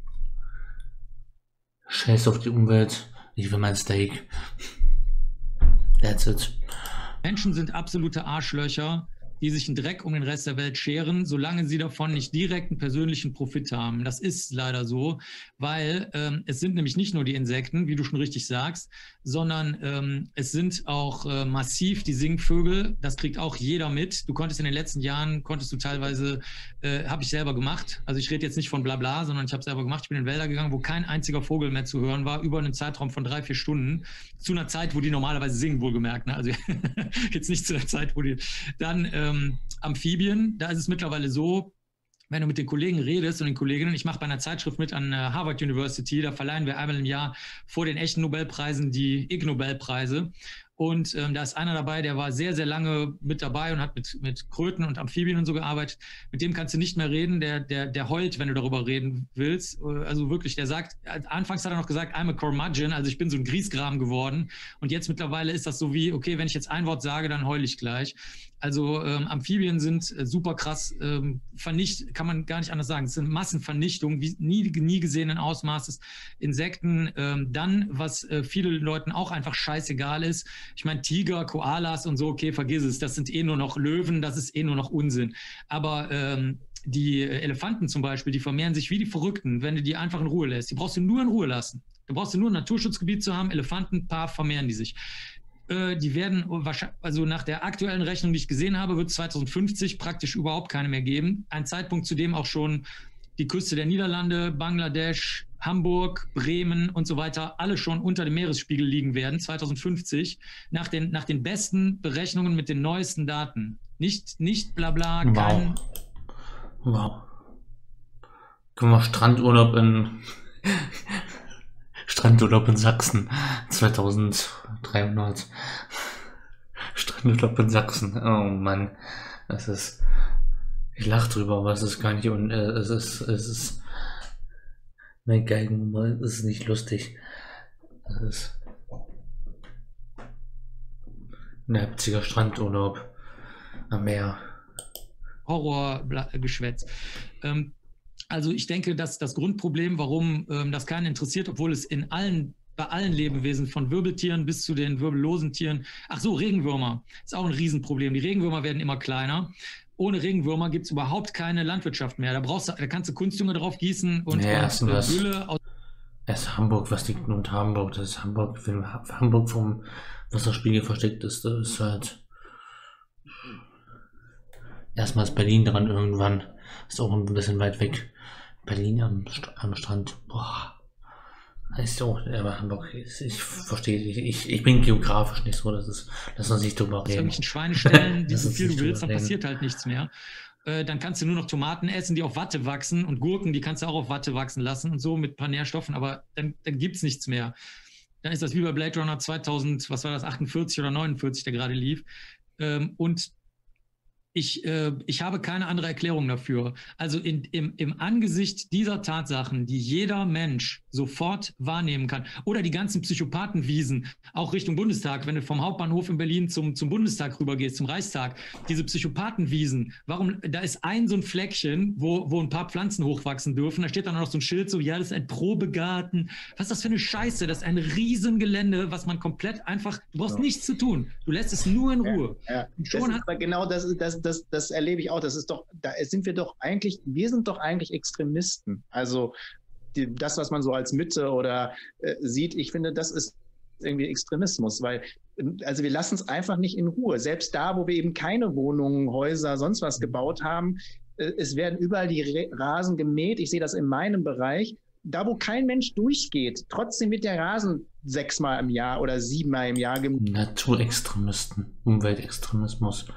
scheiß auf die Umwelt. Ich will mein Steak. That's it. Menschen sind absolute Arschlöcher die sich einen Dreck um den Rest der Welt scheren, solange sie davon nicht direkt einen persönlichen Profit haben. Das ist leider so, weil ähm, es sind nämlich nicht nur die Insekten, wie du schon richtig sagst, sondern ähm, es sind auch äh, massiv die Singvögel. Das kriegt auch jeder mit. Du konntest in den letzten Jahren, konntest du teilweise, äh, habe ich selber gemacht, also ich rede jetzt nicht von Blabla, sondern ich habe selber gemacht. Ich bin in Wälder gegangen, wo kein einziger Vogel mehr zu hören war, über einen Zeitraum von drei, vier Stunden, zu einer Zeit, wo die normalerweise singen, wohlgemerkt. Ne? Also jetzt nicht zu der Zeit, wo die dann ähm, Amphibien, da ist es mittlerweile so, wenn du mit den Kollegen redest und den Kolleginnen, ich mache bei einer Zeitschrift mit an Harvard University, da verleihen wir einmal im Jahr vor den echten Nobelpreisen die Ig Nobelpreise. Und ähm, da ist einer dabei, der war sehr, sehr lange mit dabei und hat mit, mit Kröten und Amphibien und so gearbeitet. Mit dem kannst du nicht mehr reden, der, der, der heult, wenn du darüber reden willst. Also wirklich, der sagt, anfangs hat er noch gesagt, I'm a curmudgeon, also ich bin so ein Griesgram geworden. Und jetzt mittlerweile ist das so wie, okay, wenn ich jetzt ein Wort sage, dann heule ich gleich. Also ähm, Amphibien sind äh, super krass ähm, vernichtet, kann man gar nicht anders sagen. Es sind Massenvernichtungen, wie nie, nie gesehenen Ausmaßes. Insekten, ähm, dann, was äh, vielen Leuten auch einfach scheißegal ist. Ich meine, Tiger, Koalas und so, okay, vergiss es. Das sind eh nur noch Löwen, das ist eh nur noch Unsinn. Aber ähm, die Elefanten zum Beispiel, die vermehren sich wie die Verrückten, wenn du die einfach in Ruhe lässt. Die brauchst du nur in Ruhe lassen. Da brauchst du nur ein Naturschutzgebiet zu haben. Elefantenpaar vermehren die sich. Die werden wahrscheinlich, also nach der aktuellen Rechnung, die ich gesehen habe, wird es zweitausendfünfzig praktisch überhaupt keine mehr geben. Ein Zeitpunkt, zu dem auch schon die Küste der Niederlande, Bangladesch, Hamburg, Bremen und so weiter alle schon unter dem Meeresspiegel liegen werden, zweitausendfünfzig, nach den, nach den besten Berechnungen mit den neuesten Daten. Nicht, nicht bla bla, kein... Wow. Wow. Können wir Strandurlaub in... Strandurlaub in Sachsen, zweitausenddreihundert. Strandurlaub in Sachsen, oh Mann, das ist, ich lache drüber, aber es ist gar nicht, und äh, es ist, es ist, mein Geigen, es ist nicht lustig. Es ist ein Leipziger Strandurlaub am Meer. Horrorgeschwätz. Ähm, Also ich denke, dass das Grundproblem, warum ähm, das keinen interessiert, obwohl es in allen, bei allen Lebewesen, von Wirbeltieren bis zu den wirbellosen Tieren, ach so, Regenwürmer, ist auch ein Riesenproblem. Die Regenwürmer werden immer kleiner. Ohne Regenwürmer gibt es überhaupt keine Landwirtschaft mehr. Da brauchst du, da kannst du Kunstdünger drauf gießen und, ja, und äh, Gülle aus. Erst Hamburg, was liegt nun Hamburg? Das ist Hamburg, wenn Hamburg vom Wasserspiegel versteckt ist, das ist halt erstmal ist Berlin dran irgendwann. Ist auch ein bisschen weit weg. Berlin am, St am Strand. Boah. Ist so, aber Hamburg, ist, ich verstehe, ich, ich, ich bin geografisch nicht so, das ist, lass uns nicht drüber reden. Wenn Schweine stellen, die so viel du willst, dann passiert halt nichts mehr. Äh, dann kannst du nur noch Tomaten essen, die auf Watte wachsen, und Gurken, die kannst du auch auf Watte wachsen lassen und so mit ein paar Nährstoffen, aber dann, dann gibt es nichts mehr. Dann ist das wie bei Blade Runner zweitausend, was war das, achtundvierzig oder neunundvierzig, der gerade lief. Ähm, und Ich, äh, ich habe keine andere Erklärung dafür. Also in, im, im Angesicht dieser Tatsachen, die jeder Mensch sofort wahrnehmen kann, oder die ganzen Psychopathenwiesen, auch Richtung Bundestag, wenn du vom Hauptbahnhof in Berlin zum, zum Bundestag rübergehst, zum Reichstag, diese Psychopathenwiesen, warum, da ist ein so ein Fleckchen, wo, wo ein paar Pflanzen hochwachsen dürfen, da steht dann noch so ein Schild so, ja, das ist ein Probegarten. Was ist das für eine Scheiße? Das ist ein Riesengelände, was man komplett einfach, du brauchst ja. nichts zu tun. Du lässt es nur in Ruhe. Ja, ja. Das ist aber genau das, das Das, das erlebe ich auch. Das ist doch, da sind wir doch eigentlich, wir sind doch eigentlich Extremisten. Also die, das, was man so als Mitte oder äh, sieht, ich finde, das ist irgendwie Extremismus, weil also wir lassen es einfach nicht in Ruhe. Selbst da, wo wir eben keine Wohnungen, Häuser, sonst was gebaut haben, äh, es werden überall die Rasen gemäht. Ich sehe das in meinem Bereich. Da, wo kein Mensch durchgeht, trotzdem wird der Rasen sechsmal im Jahr oder siebenmal im Jahr gemäht. Naturextremisten, Umweltextremismus.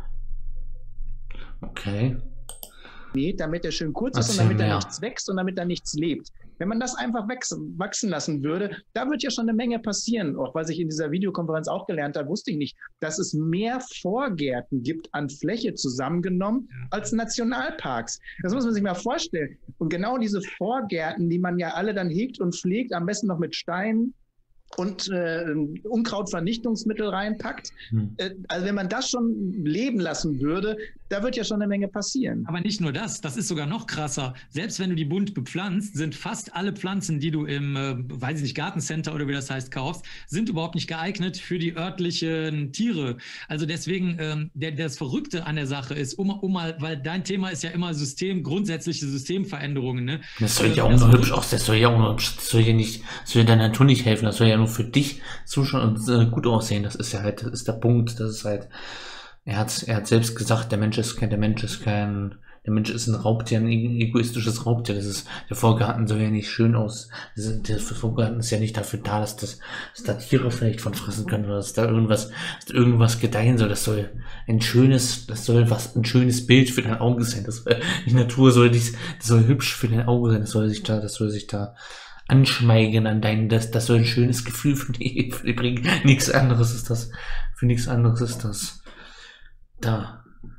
Okay. Damit er schön kurz ist und damit er nichts wächst und damit er nichts lebt. Wenn man das einfach wachsen lassen würde, da wird ja schon eine Menge passieren. Auch was ich in dieser Videokonferenz auch gelernt habe, wusste ich nicht, dass es mehr Vorgärten gibt an Fläche zusammengenommen als Nationalparks. Das muss man sich mal vorstellen. Und genau diese Vorgärten, die man ja alle dann hegt und pflegt, am besten noch mit Steinen, und äh, Unkrautvernichtungsmittel reinpackt. Hm. Äh, also wenn man das schon leben lassen würde, da wird ja schon eine Menge passieren. Aber nicht nur das, das ist sogar noch krasser. Selbst wenn du die bunt bepflanzt, sind fast alle Pflanzen, die du im, äh, weiß ich nicht, Gartencenter oder wie das heißt, kaufst, sind überhaupt nicht geeignet für die örtlichen Tiere. Also deswegen, ähm, der, das Verrückte an der Sache ist, um, um mal, weil dein Thema ist ja immer System, grundsätzliche Systemveränderungen. Ne? Das soll ja auch noch hübsch aus, das soll ja auch noch hübsch, das soll ja nicht, das soll ja der Natur nicht helfen, das soll ja nur für dich zuschauen und äh, gut aussehen. Das ist ja halt, das ist der Punkt, das ist halt, er hat, er hat selbst gesagt, der Mensch ist kein, der Mensch ist kein, der Mensch ist ein Raubtier, ein egoistisches Raubtier. Das ist, der Vorgarten soll ja nicht schön aus, das ist, der Vorgarten ist ja nicht dafür da, dass das, dass da Tiere vielleicht von fressen können oder dass da irgendwas, dass da irgendwas gedeihen soll. Das soll ein schönes, das soll was, ein schönes Bild für dein Auge sein. Das, die Natur soll dies, das soll hübsch für dein Auge sein. Das soll sich da, das soll sich da anschmeigen an deinen, das, das soll ein schönes Gefühl für die, für die bringen. Nichts anderes ist das, für nichts anderes ist das da.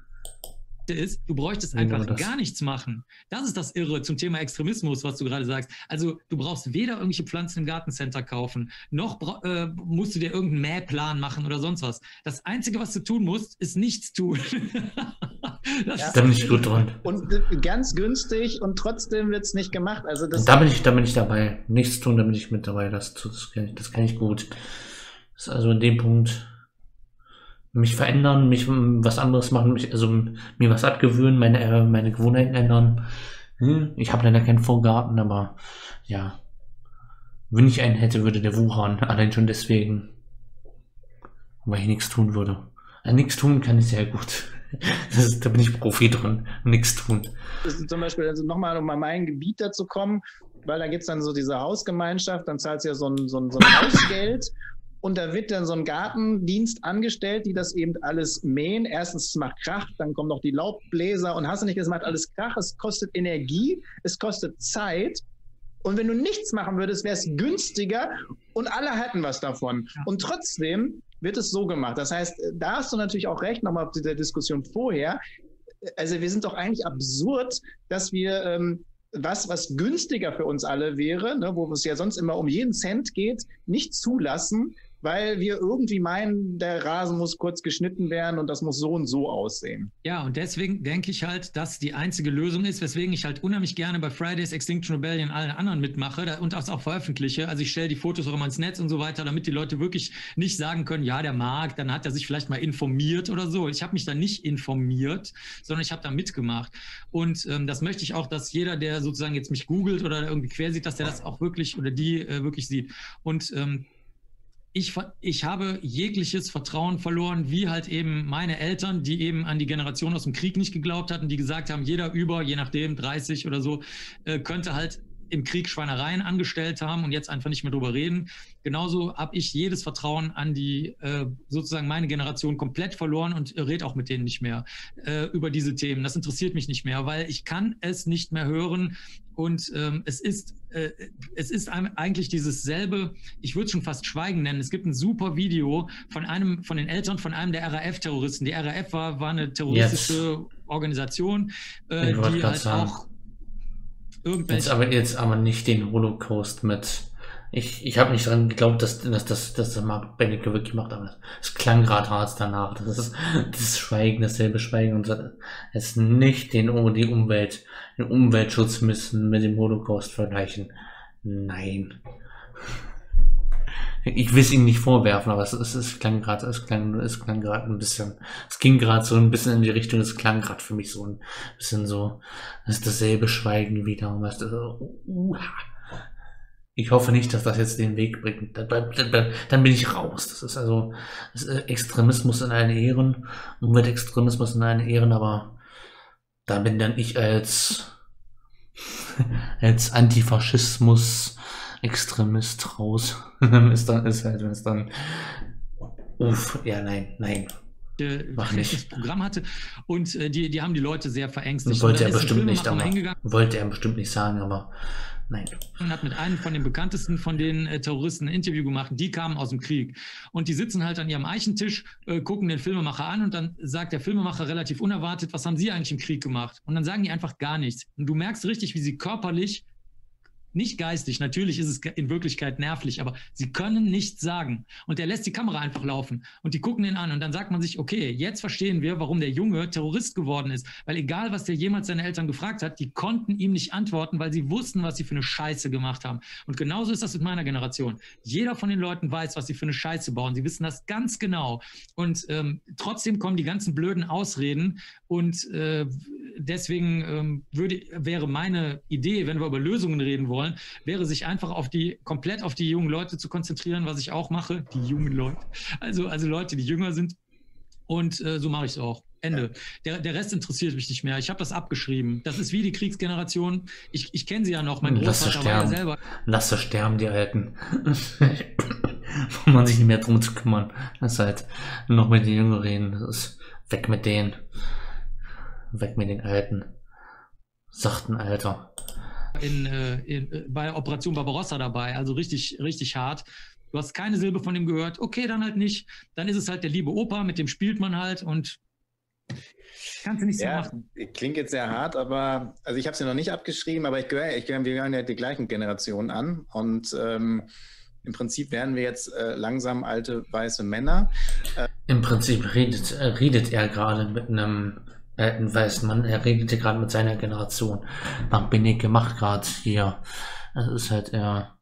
Ist, du bräuchtest einfach gar nichts machen. Das ist das Irre zum Thema Extremismus, was du gerade sagst. Also du brauchst weder irgendwelche Pflanzen im Gartencenter kaufen, noch äh, musst du dir irgendeinen Mähplan machen oder sonst was. Das Einzige, was du tun musst, ist nichts tun. das ja, da bin ich gut dran. Und ganz günstig und trotzdem wird es nicht gemacht. Also das da bin ich, da bin ich dabei. Nichts tun, da bin ich mit dabei. Das, das, kann, ich, das kann ich gut. Das ist also in dem Punkt mich verändern, mich was anderes machen, mich, also mir was abgewöhnen, meine, meine Gewohnheiten ändern. Hm, ich habe leider keinen Vorgarten, aber ja, wenn ich einen hätte, würde der wuchern. Allein schon deswegen, weil ich nichts tun würde. Also nichts tun kann ich sehr gut. Das ist, da bin ich Profi drin. Nichts tun. Das ist zum Beispiel, also nochmal, um an mein Gebiet dazu kommen, weil da gibt es dann so diese Hausgemeinschaft, dann zahlt sie ja so ein, so ein, so ein Hausgeld. Und da wird dann so ein Gartendienst angestellt, die das eben alles mähen. Erstens, es macht Krach, dann kommen noch die Laubbläser und hast du nicht, es macht alles Krach, es kostet Energie, es kostet Zeit. Und wenn du nichts machen würdest, wäre es günstiger und alle hätten was davon. Und trotzdem wird es so gemacht. Das heißt, da hast du natürlich auch recht, nochmal auf der Diskussion vorher. Also wir sind doch eigentlich absurd, dass wir ähm, was, was günstiger für uns alle wäre, ne, wo es ja sonst immer um jeden Cent geht, nicht zulassen, weil wir irgendwie meinen, der Rasen muss kurz geschnitten werden und das muss so und so aussehen. Ja, und deswegen denke ich halt, dass die einzige Lösung ist, weswegen ich halt unheimlich gerne bei Fridays, Extinction Rebellion und allen anderen mitmache und das auch veröffentliche. Also ich stelle die Fotos auch immer ins Netz und so weiter, damit die Leute wirklich nicht sagen können, ja, der mag, dann hat er sich vielleicht mal informiert oder so. Ich habe mich da nicht informiert, sondern ich habe da mitgemacht. Und ähm, das möchte ich auch, dass jeder, der sozusagen jetzt mich googelt oder irgendwie quer sieht, dass der das auch wirklich oder die äh, wirklich sieht. Und ähm, Ich, ich habe jegliches Vertrauen verloren, wie halt eben meine Eltern, die eben an die Generation aus dem Krieg nicht geglaubt hatten, die gesagt haben, jeder über, je nachdem, dreißig oder so, äh, könnte halt im Krieg Schweinereien angestellt haben und jetzt einfach nicht mehr drüber reden. Genauso habe ich jedes Vertrauen an die, äh, sozusagen meine Generation komplett verloren und äh, rede auch mit denen nicht mehr äh, über diese Themen. Das interessiert mich nicht mehr, weil ich kann es nicht mehr hören und ähm, es ist, äh, es ist eigentlich dieses selbe, ich würde es schon fast Schweigen nennen. Es gibt ein super Video von einem, von den Eltern von einem der R A F-Terroristen. Die R A F war, war eine terroristische yes. Organisation, äh, die halt sagen. auch Jetzt aber, jetzt aber nicht den Holocaust mit. Ich, ich habe nicht dran geglaubt, dass, dass, dass, dass der Mark Benecke wirklich macht, aber es klang gerade hart danach. Das ist das Schweigen, dasselbe Schweigen und es nicht den, die Umwelt, den Umweltschutz müssen mit dem Holocaust vergleichen. Nein. Ich will es ihnen nicht vorwerfen, aber es, es, es klang gerade, es klang, es klang gerade ein bisschen, es ging gerade so ein bisschen in die Richtung, es klang gerade für mich so ein bisschen so, das ist dasselbe Schweigen wieder. Und das, uh, ich hoffe nicht, dass das jetzt den Weg bringt. Dann, dann, dann bin ich raus. Das ist also das ist Extremismus in allen Ehren, Umweltextremismus in allen Ehren, aber da bin dann ich als als Antifaschismus Extremist raus. ist dann, ist halt, wenn es dann, uff, ja, nein, nein. Mach nicht. Das Programm hatte und äh, die, die haben die Leute sehr verängstigt. Wollte er bestimmt nicht, aber, wollte er bestimmt nicht sagen, aber nein. Und hat mit einem von den bekanntesten von den äh, Terroristen ein Interview gemacht, die kamen aus dem Krieg. Und die sitzen halt an ihrem Eichentisch, äh, gucken den Filmemacher an und dann sagt der Filmemacher relativ unerwartet, was haben Sie eigentlich im Krieg gemacht? Und dann sagen die einfach gar nichts. Und du merkst richtig, wie sie körperlich nicht geistig, natürlich ist es in Wirklichkeit nervlich, aber sie können nichts sagen. Und der lässt die Kamera einfach laufen und die gucken ihn an und dann sagt man sich, okay, jetzt verstehen wir, warum der Junge Terrorist geworden ist. Weil egal, was der jemals seine Eltern gefragt hat, die konnten ihm nicht antworten, weil sie wussten, was sie für eine Scheiße gemacht haben. Und genauso ist das mit meiner Generation. Jeder von den Leuten weiß, was sie für eine Scheiße bauen. Sie wissen das ganz genau. Und ähm, trotzdem kommen die ganzen blöden Ausreden und äh, deswegen ähm, würde, wäre meine Idee, wenn wir über Lösungen reden wollen, wäre sich einfach auf die, komplett auf die jungen Leute zu konzentrieren, was ich auch mache, die jungen Leute, also, also Leute, die jünger sind und äh, so mache ich es auch. Ende. Ja. Der, der Rest interessiert mich nicht mehr. Ich habe das abgeschrieben. Das ist wie die Kriegsgeneration. Ich, ich kenne sie ja noch. Mein Großvater war ja selber. Lass das sterben, die Alten. Wo man sich nicht mehr drum zu kümmern. Das ist halt noch mit den Jüngeren reden. Das ist weg mit denen. Weg mit den Alten. Sachten Alter. In, äh, in, bei Operation Barbarossa dabei, also richtig, richtig hart. Du hast keine Silbe von ihm gehört, okay, dann halt nicht. Dann ist es halt der liebe Opa, mit dem spielt man halt und kannst du nicht so ja, machen. Klingt jetzt sehr hart, aber also ich habe es ja noch nicht abgeschrieben, aber ich gehöre, ich gehöre, wir gehören ja die gleichen Generationen an und ähm, im Prinzip werden wir jetzt äh, langsam alte weiße Männer. Äh, Im Prinzip redet, äh, redet er gerade mit einem alten weißen Mann, er redete gerade mit seiner Generation. Marc Benecke macht gerade hier. Das ist halt eher.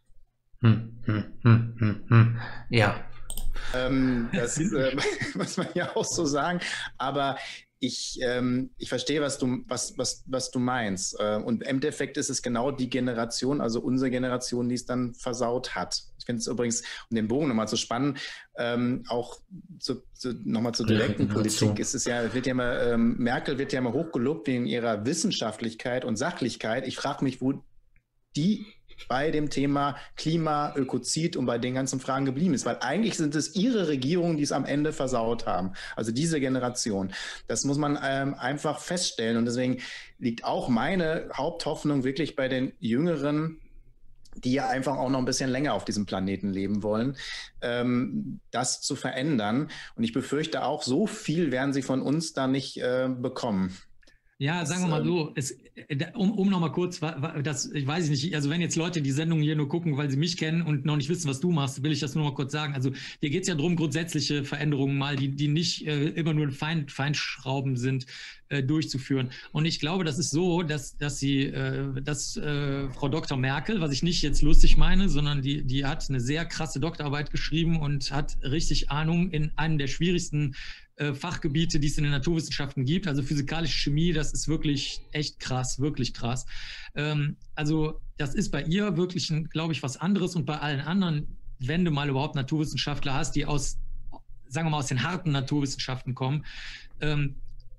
Hm, hm, hm, hm, hm. Ja. Ähm, das äh, muss man ja auch so sagen. Aber ich, ähm, ich verstehe, was du, was, was, was du meinst. Äh, und im Endeffekt ist es genau die Generation, also unsere Generation, die es dann versaut hat. Ich finde es übrigens, um den Bogen nochmal zu spannen, ähm, auch zu, zu, nochmal zur direkten Politik, ist es ja, wird ja immer, ähm, Merkel wird ja immer hochgelobt wegen ihrer Wissenschaftlichkeit und Sachlichkeit. Ich frage mich, wo die bei dem Thema Klima, Ökozid und bei den ganzen Fragen geblieben ist. Weil eigentlich sind es ihre Regierungen, die es am Ende versaut haben. Also diese Generation. Das muss man ähm, einfach feststellen. Und deswegen liegt auch meine Haupthoffnung wirklich bei den Jüngeren, die ja einfach auch noch ein bisschen länger auf diesem Planeten leben wollen, ähm, das zu verändern. Und ich befürchte auch, so viel werden sie von uns da nicht äh, bekommen. Ja, sagen wir mal so, es, um, um noch mal kurz, das, ich weiß nicht, also wenn jetzt Leute die Sendung hier nur gucken, weil sie mich kennen und noch nicht wissen, was du machst, will ich das nur mal kurz sagen. Also hier geht es ja darum, grundsätzliche Veränderungen mal, die, die nicht äh, immer nur Fein, Feinschrauben sind, äh, durchzuführen. Und ich glaube, das ist so, dass, dass sie, äh, dass äh, Frau Doktor Merkel, was ich nicht jetzt lustig meine, sondern die, die hat eine sehr krasse Doktorarbeit geschrieben und hat richtig Ahnung in einem der schwierigsten Fachgebiete, die es in den Naturwissenschaften gibt, also physikalische Chemie, das ist wirklich echt krass, wirklich krass. Ähm, also das ist bei ihr wirklich, glaube ich, was anderes und bei allen anderen, wenn du mal überhaupt Naturwissenschaftler hast, die aus, sagen wir mal, aus den harten Naturwissenschaften kommen, ähm,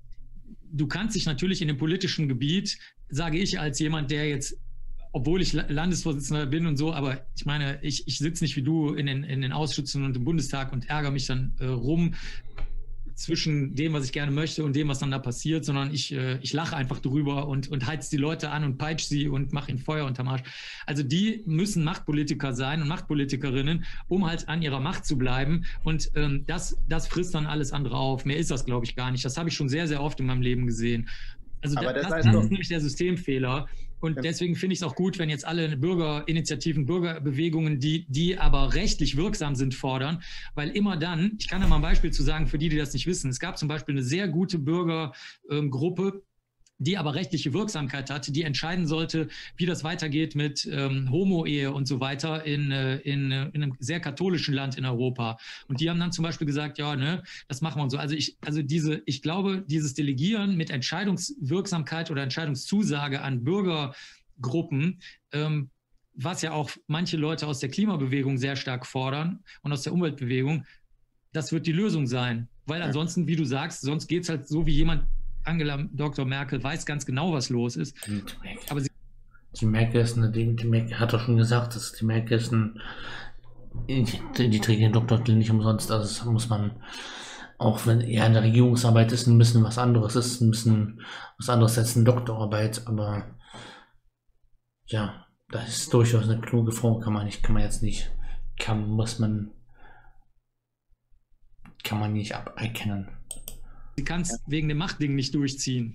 du kannst dich natürlich in dem politischen Gebiet, sage ich als jemand, der jetzt, obwohl ich Landesvorsitzender bin und so, aber ich meine, ich, ich sitze nicht wie du in den, in den Ausschüssen und im Bundestag und ärgere mich dann äh, rum, zwischen dem, was ich gerne möchte und dem, was dann da passiert, sondern ich, äh, ich lache einfach drüber und, und heiz die Leute an und peitsche sie und mache ihnen Feuer unterm Arsch. Also die müssen Machtpolitiker sein und Machtpolitikerinnen, um halt an ihrer Macht zu bleiben und ähm, das, das frisst dann alles andere auf. Mehr ist das, glaube ich, gar nicht. Das habe ich schon sehr, sehr oft in meinem Leben gesehen. Also Aber das, das, das, heißt das ist nämlich der Systemfehler. Und Ja. deswegen finde ich es auch gut, wenn jetzt alle Bürgerinitiativen, Bürgerbewegungen, die, die aber rechtlich wirksam sind, fordern. Weil immer dann, ich kann da mal ein Beispiel zu sagen, für die, die das nicht wissen, es gab zum Beispiel eine sehr gute Bürgergruppe, die aber rechtliche Wirksamkeit hatte, die entscheiden sollte, wie das weitergeht mit ähm, Homo-Ehe und so weiter in, äh, in, äh, in einem sehr katholischen Land in Europa. Und die haben dann zum Beispiel gesagt, ja, ne, das machen wir und so. Also ich, also diese, ich glaube, dieses Delegieren mit Entscheidungswirksamkeit oder Entscheidungszusage an Bürgergruppen, ähm, was ja auch manche Leute aus der Klimabewegung sehr stark fordern und aus der Umweltbewegung, das wird die Lösung sein. Weil ansonsten, wie du sagst, sonst geht es halt so, wie jemand, Angela Doktor Merkel weiß ganz genau, was los ist. Aber sie die Merkel ist eine, die, die Merkel hat doch schon gesagt, dass die Merkel ist ein, die, die trägt den Doktortitel nicht umsonst, also das muss man, auch wenn er in der Regierungsarbeit ist, ein bisschen was anderes ist, ein bisschen was anderes als eine Doktorarbeit, aber ja, das ist durchaus eine kluge Frau, kann man nicht, kann man jetzt nicht, kann, muss man, kann man nicht aberkennen. Sie kann es wegen dem Machtding nicht durchziehen.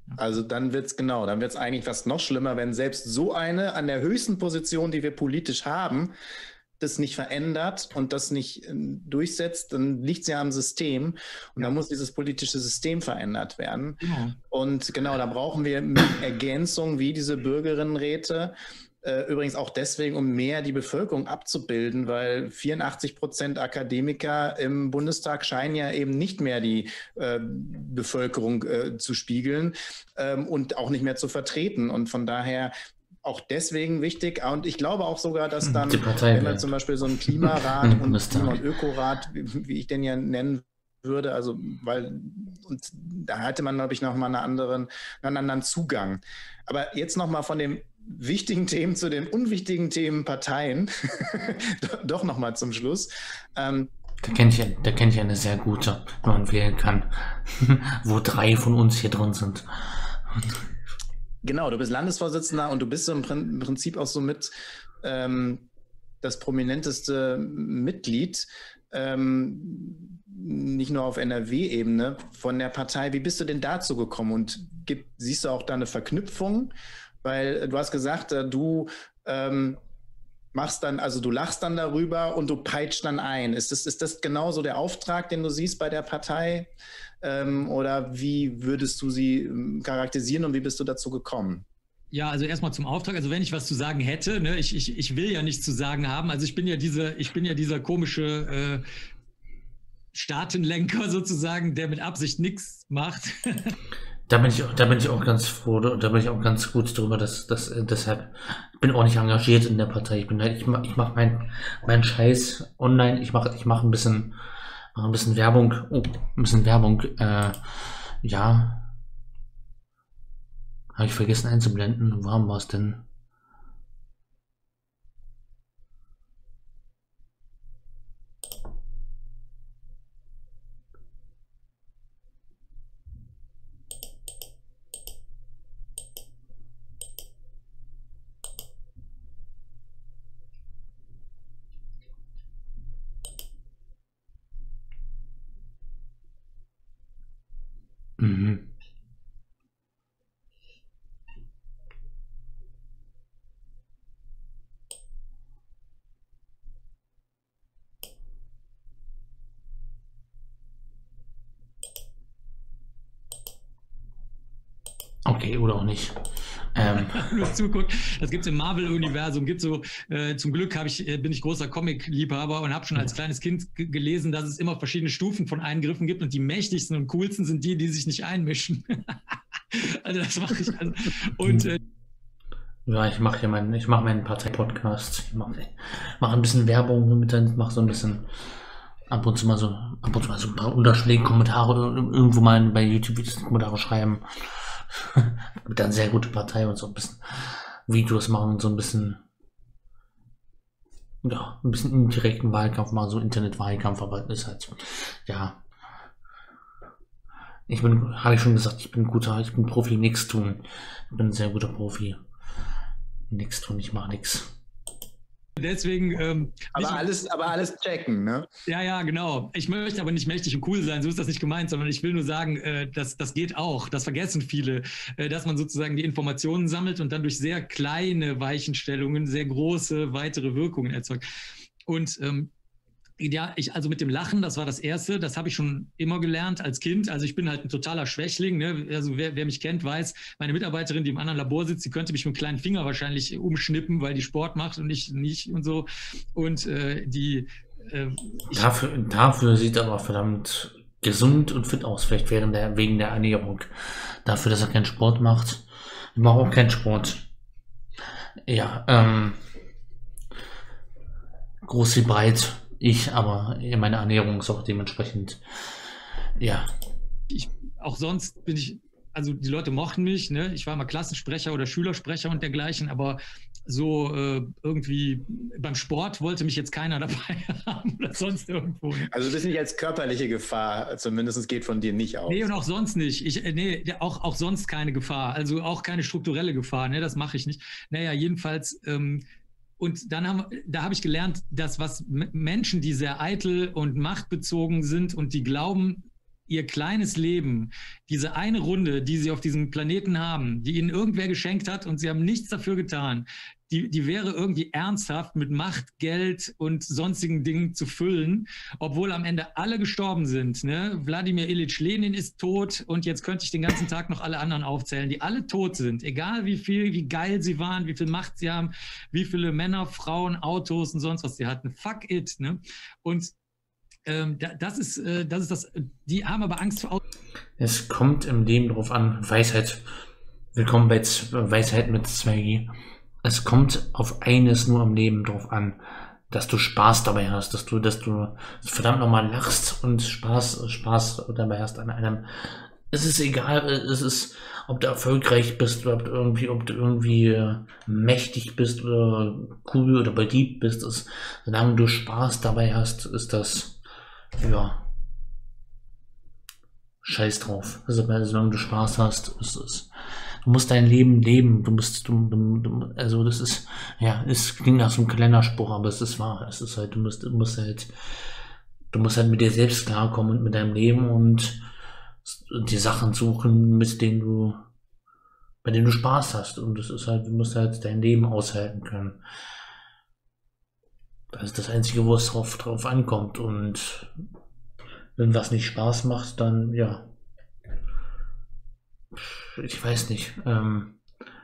Also dann wird es genau, dann wird es eigentlich fast noch schlimmer, wenn selbst so eine an der höchsten Position, die wir politisch haben, das nicht verändert und das nicht äh, durchsetzt, dann liegt es ja am System und ja. Dann muss dieses politische System verändert werden. Genau. Und genau, da brauchen wir Ergänzungen wie diese Bürgerinnenräte, äh, übrigens auch deswegen, um mehr die Bevölkerung abzubilden, weil vierundachtzig Prozent Akademiker im Bundestag scheinen ja eben nicht mehr die äh, Bevölkerung äh, zu spiegeln ähm, und auch nicht mehr zu vertreten. Und von daher auch deswegen wichtig. Und ich glaube auch sogar, dass dann, wenn man zum Beispiel so einen Klimarat und Klima- und Ökorat, wie, wie ich den ja nennen würde, also weil, und da hatte man, glaube ich, nochmal einen anderen, einen anderen Zugang. Aber jetzt nochmal von dem wichtigen Themen zu den unwichtigen Themen Parteien, doch nochmal zum Schluss. Ähm, Da kenne ich, da kenn ich eine sehr gute, die man wählen kann, wo drei von uns hier drin sind. Genau, du bist Landesvorsitzender und du bist so im Prinzip auch so mit ähm, das prominenteste Mitglied, ähm, nicht nur auf N R W-Ebene von der Partei. Wie bist du denn dazu gekommen und gibt, siehst du auch da eine Verknüpfung? Weil du hast gesagt, du ähm, machst dann, also du lachst dann darüber und du peitscht dann ein. Ist das, ist das genauso der Auftrag, den du siehst bei der Partei? Ähm, oder wie würdest du sie ähm, charakterisieren und wie bist du dazu gekommen? Ja, also erstmal zum Auftrag. Also wenn ich was zu sagen hätte, ne, ich, ich, ich will ja nichts zu sagen haben. Also ich bin ja diese, ich bin ja dieser komische äh, Staatenlenker sozusagen, der mit Absicht nichts macht. Da bin ich, da bin ich auch ganz froh, da bin ich auch ganz gut drüber, dass, dass deshalb ich bin auch nicht engagiert in der Partei. Ich bin halt, ich mach, ich mach meinen mein Scheiß online. Ich mache, ich mache ein bisschen, mache ein bisschen Werbung, oh, ein bisschen Werbung. Äh, ja, habe ich vergessen einzublenden. Wo haben wir es denn? Mhm. Okay, oder auch nicht. Ähm. Nur zuguckt. Das gibt es im Marvel-Universum. Gibt so, äh, zum Glück hab ich, bin ich großer Comic-Liebhaber und habe schon als kleines Kind gelesen, dass es immer verschiedene Stufen von Eingriffen gibt und die mächtigsten und coolsten sind die, die sich nicht einmischen. Also das mache ich. Also. Und äh, ja, ich mache hier meinen, ich mache meinen Partei-Podcast. Ich mache mach ein bisschen Werbung mit, mache so ein bisschen ab und zu mal so, ab und zu mal so ein paar unterschlägige Kommentare irgendwo mal bei YouTube Kommentare schreiben. Mit dann sehr gute Partei und so ein bisschen Videos machen und so ein bisschen, ja, ein bisschen indirekten Wahlkampf machen, so Internetwahlkampf, aber ist halt, ja. Ich bin, habe ich schon gesagt, ich bin guter, ich bin Profi, nix tun. Ich bin ein sehr guter Profi. Nix tun, ich mache nix. Deswegen. Ähm, aber, alles, aber alles checken, ne? Ja, ja, genau. Ich möchte aber nicht mächtig und cool sein, so ist das nicht gemeint, sondern ich will nur sagen, äh, dass, das geht auch, das vergessen viele, äh, dass man sozusagen die Informationen sammelt und dann durch sehr kleine Weichenstellungen sehr große weitere Wirkungen erzeugt. Und ähm, ja, ich, also mit dem Lachen, das war das Erste, das habe ich schon immer gelernt als Kind. Also ich bin halt ein totaler Schwächling, ne? Also wer, wer mich kennt, weiß, meine Mitarbeiterin, die im anderen Labor sitzt, die könnte mich mit dem kleinen Finger wahrscheinlich umschnippen, weil die Sport macht und ich nicht und so. Und äh, die... Äh, dafür, dafür sieht er aber verdammt gesund und fit aus, vielleicht während der, wegen der Ernährung. Dafür, dass er keinen Sport macht. Ich mache auch keinen Sport. Ja, ähm... groß wie breit. Ich, aber meine Ernährung ist auch dementsprechend, ja. Ich, auch sonst bin ich, also die Leute mochten mich, ne? Ich war mal Klassensprecher oder Schülersprecher und dergleichen, aber so äh, irgendwie beim Sport wollte mich jetzt keiner dabei haben oder sonst irgendwo. Ne? Also du bist nicht als körperliche Gefahr, zumindest geht von dir nicht aus. Nee, und auch sonst nicht. Ich, nee, auch, auch sonst keine Gefahr, also auch keine strukturelle Gefahr, ne? Das mache ich nicht. Naja, jedenfalls... Ähm, Und dann haben, da habe ich gelernt, dass was Menschen, die sehr eitel und machtbezogen sind und die glauben, ihr kleines Leben, diese eine Runde, die sie auf diesem Planeten haben, die ihnen irgendwer geschenkt hat und sie haben nichts dafür getan, die, die wäre irgendwie ernsthaft mit Macht, Geld und sonstigen Dingen zu füllen, obwohl am Ende alle gestorben sind. Ne? Wladimir Ilyich Lenin ist tot und jetzt könnte ich den ganzen Tag noch alle anderen aufzählen, die alle tot sind. Egal wie viel, wie geil sie waren, wie viel Macht sie haben, wie viele Männer, Frauen, Autos und sonst was sie hatten. Fuck it. Ne? Und ähm, das ist, äh, das ist das, die haben aber Angst vor... Es kommt im Leben drauf an, Weisheit. Willkommen bei Z- Weisheit mit zwei G. Es kommt auf eines nur im Leben drauf an, dass du Spaß dabei hast, dass du, dass du verdammt nochmal lachst und Spaß, Spaß dabei hast an einem. Es ist egal, es ist, ob du erfolgreich bist, ob du irgendwie, ob du irgendwie mächtig bist oder cool oder beliebt bist. Es, solange du Spaß dabei hast, ist das, ja, scheiß drauf. Also, solange du Spaß hast, ist es. Du musst dein Leben leben, du musst, du, du, du, also das ist, ja, es klingt nach so einem Kalenderspruch, aber es ist wahr, es ist halt, du musst, du musst halt, du musst halt mit dir selbst klarkommen und mit deinem Leben und die Sachen suchen, mit denen du, bei denen du Spaß hast, und das ist halt, du musst halt dein Leben aushalten können. Das ist das Einzige, wo es drauf, drauf ankommt, und wenn was nicht Spaß macht, dann, ja, ich weiß nicht, ähm,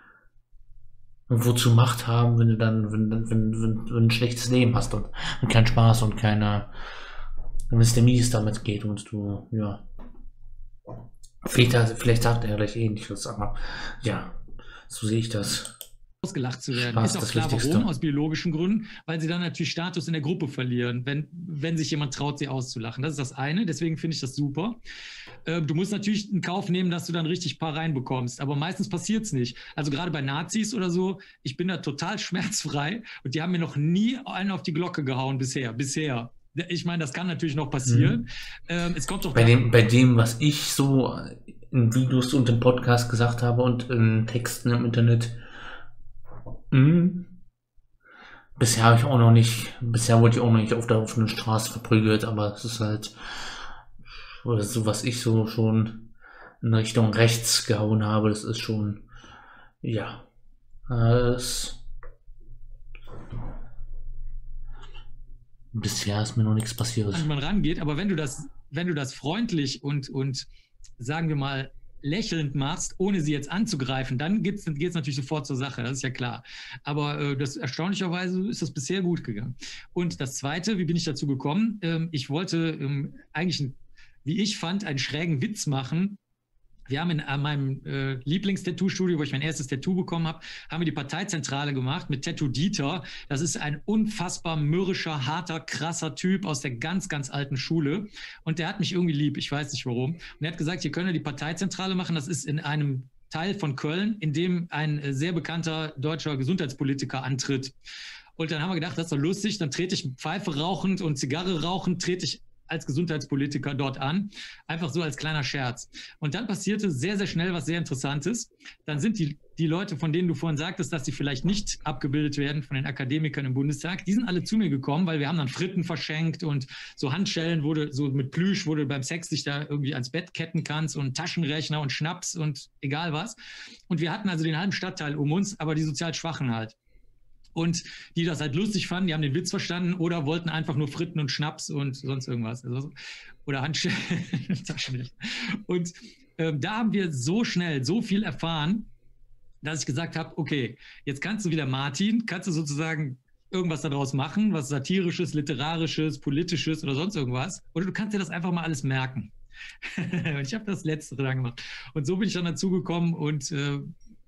wozu Macht haben, wenn du dann, wenn, wenn, wenn, wenn du ein schlechtes Leben hast und, und keinen Spaß und keine, wenn es dir mies damit geht und du, ja, vielleicht, vielleicht sagt er gleich ähnliches, aber ja, so sehe ich das. Ausgelacht zu werden. Spaß, ist auch das klar, Wichtigste. warum, aus biologischen Gründen, weil sie dann natürlich Status in der Gruppe verlieren, wenn, wenn sich jemand traut, sie auszulachen. Das ist das eine, deswegen finde ich das super. Äh, du musst natürlich in Kauf nehmen, dass du dann richtig paar reinbekommst, aber meistens passiert es nicht. Also gerade bei Nazis oder so, ich bin da total schmerzfrei und die haben mir noch nie einen auf die Glocke gehauen bisher, bisher. Ich meine, das kann natürlich noch passieren. Mhm. Ähm, es kommt doch bei dem, bei dem, was ich so in Videos und im Podcast gesagt habe und in Texten im Internet, mh, bisher habe ich auch noch nicht, bisher wurde ich auch noch nicht auf der offenen Straße verprügelt, aber es ist halt, oder so, was ich so schon in Richtung rechts gehauen habe, das ist schon, ja, es, bisher ist mir noch nichts passiert. An man rangeht, aber wenn du das, wenn du das freundlich und, und sagen wir mal lächelnd machst, ohne sie jetzt anzugreifen, dann geht es natürlich sofort zur Sache, das ist ja klar. Aber äh, das, erstaunlicherweise ist das bisher gut gegangen. Und das Zweite, wie bin ich dazu gekommen? Ähm, ich wollte ähm, eigentlich, ein, wie ich fand, einen schrägen Witz machen. Wir haben in äh, meinem äh, Lieblings-Tattoo-Studio, wo ich mein erstes Tattoo bekommen habe, haben wir die Parteizentrale gemacht mit Tattoo Dieter. Das ist ein unfassbar mürrischer, harter, krasser Typ aus der ganz, ganz alten Schule. Und der hat mich irgendwie lieb, ich weiß nicht warum. Und er hat gesagt, hier können wir die Parteizentrale machen. Das ist in einem Teil von Köln, in dem ein äh, sehr bekannter deutscher Gesundheitspolitiker antritt. Und dann haben wir gedacht, das ist doch lustig. Dann trete ich Pfeife rauchend und Zigarre rauchend, trete ich als Gesundheitspolitiker dort an, einfach so als kleiner Scherz. Und dann passierte sehr, sehr schnell was sehr Interessantes. Dann sind die, die Leute, von denen du vorhin sagtest, dass sie vielleicht nicht abgebildet werden von den Akademikern im Bundestag, die sind alle zu mir gekommen, weil wir haben dann Fritten verschenkt und so Handschellen wurde, so mit Plüsch, wo du beim Sex dich da irgendwie ans Bett ketten kannst und Taschenrechner und Schnaps und egal was. Und wir hatten also den halben Stadtteil um uns, aber die sozial Schwachen halt. Und die das halt lustig fanden, die haben den Witz verstanden oder wollten einfach nur Fritten und Schnaps und sonst irgendwas. Also, oder Handschellen, Taschenrechner. Und ähm, da haben wir so schnell so viel erfahren, dass ich gesagt habe, okay, jetzt kannst du wieder Martin, kannst du sozusagen irgendwas daraus machen, was Satirisches, Literarisches, Politisches oder sonst irgendwas. Oder du kannst dir das einfach mal alles merken. Und ich habe das Letztere dann gemacht. Und so bin ich dann dazu gekommen und äh,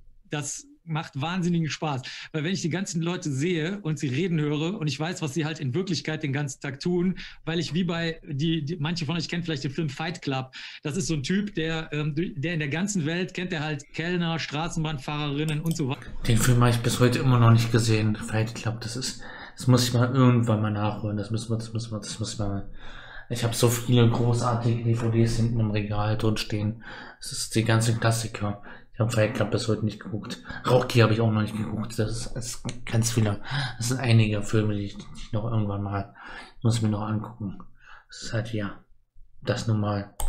das macht wahnsinnigen Spaß. Weil wenn ich die ganzen Leute sehe und sie reden höre und ich weiß, was sie halt in Wirklichkeit den ganzen Tag tun, weil ich wie bei, die, die manche von euch kennen vielleicht den Film Fight Club. Das ist so ein Typ, der, ähm, der in der ganzen Welt kennt er halt Kellner, Straßenbahnfahrerinnen und so weiter. Den Film habe ich bis heute immer noch nicht gesehen. Fight Club, das ist, das muss ich mal irgendwann mal nachholen. Das müssen wir, das müssen wir, das müssen wir mal. Ich habe so viele großartige D V Ds hinten im Regal dort stehen. Das ist die ganzen Klassiker. Ich habe Fight Club bis heute nicht geguckt. Rocky habe ich auch noch nicht geguckt. Das ist, das ist ganz viele. Das sind einige Filme, die ich, die ich noch irgendwann mal muss mir noch angucken. Das ist halt ja das nun mal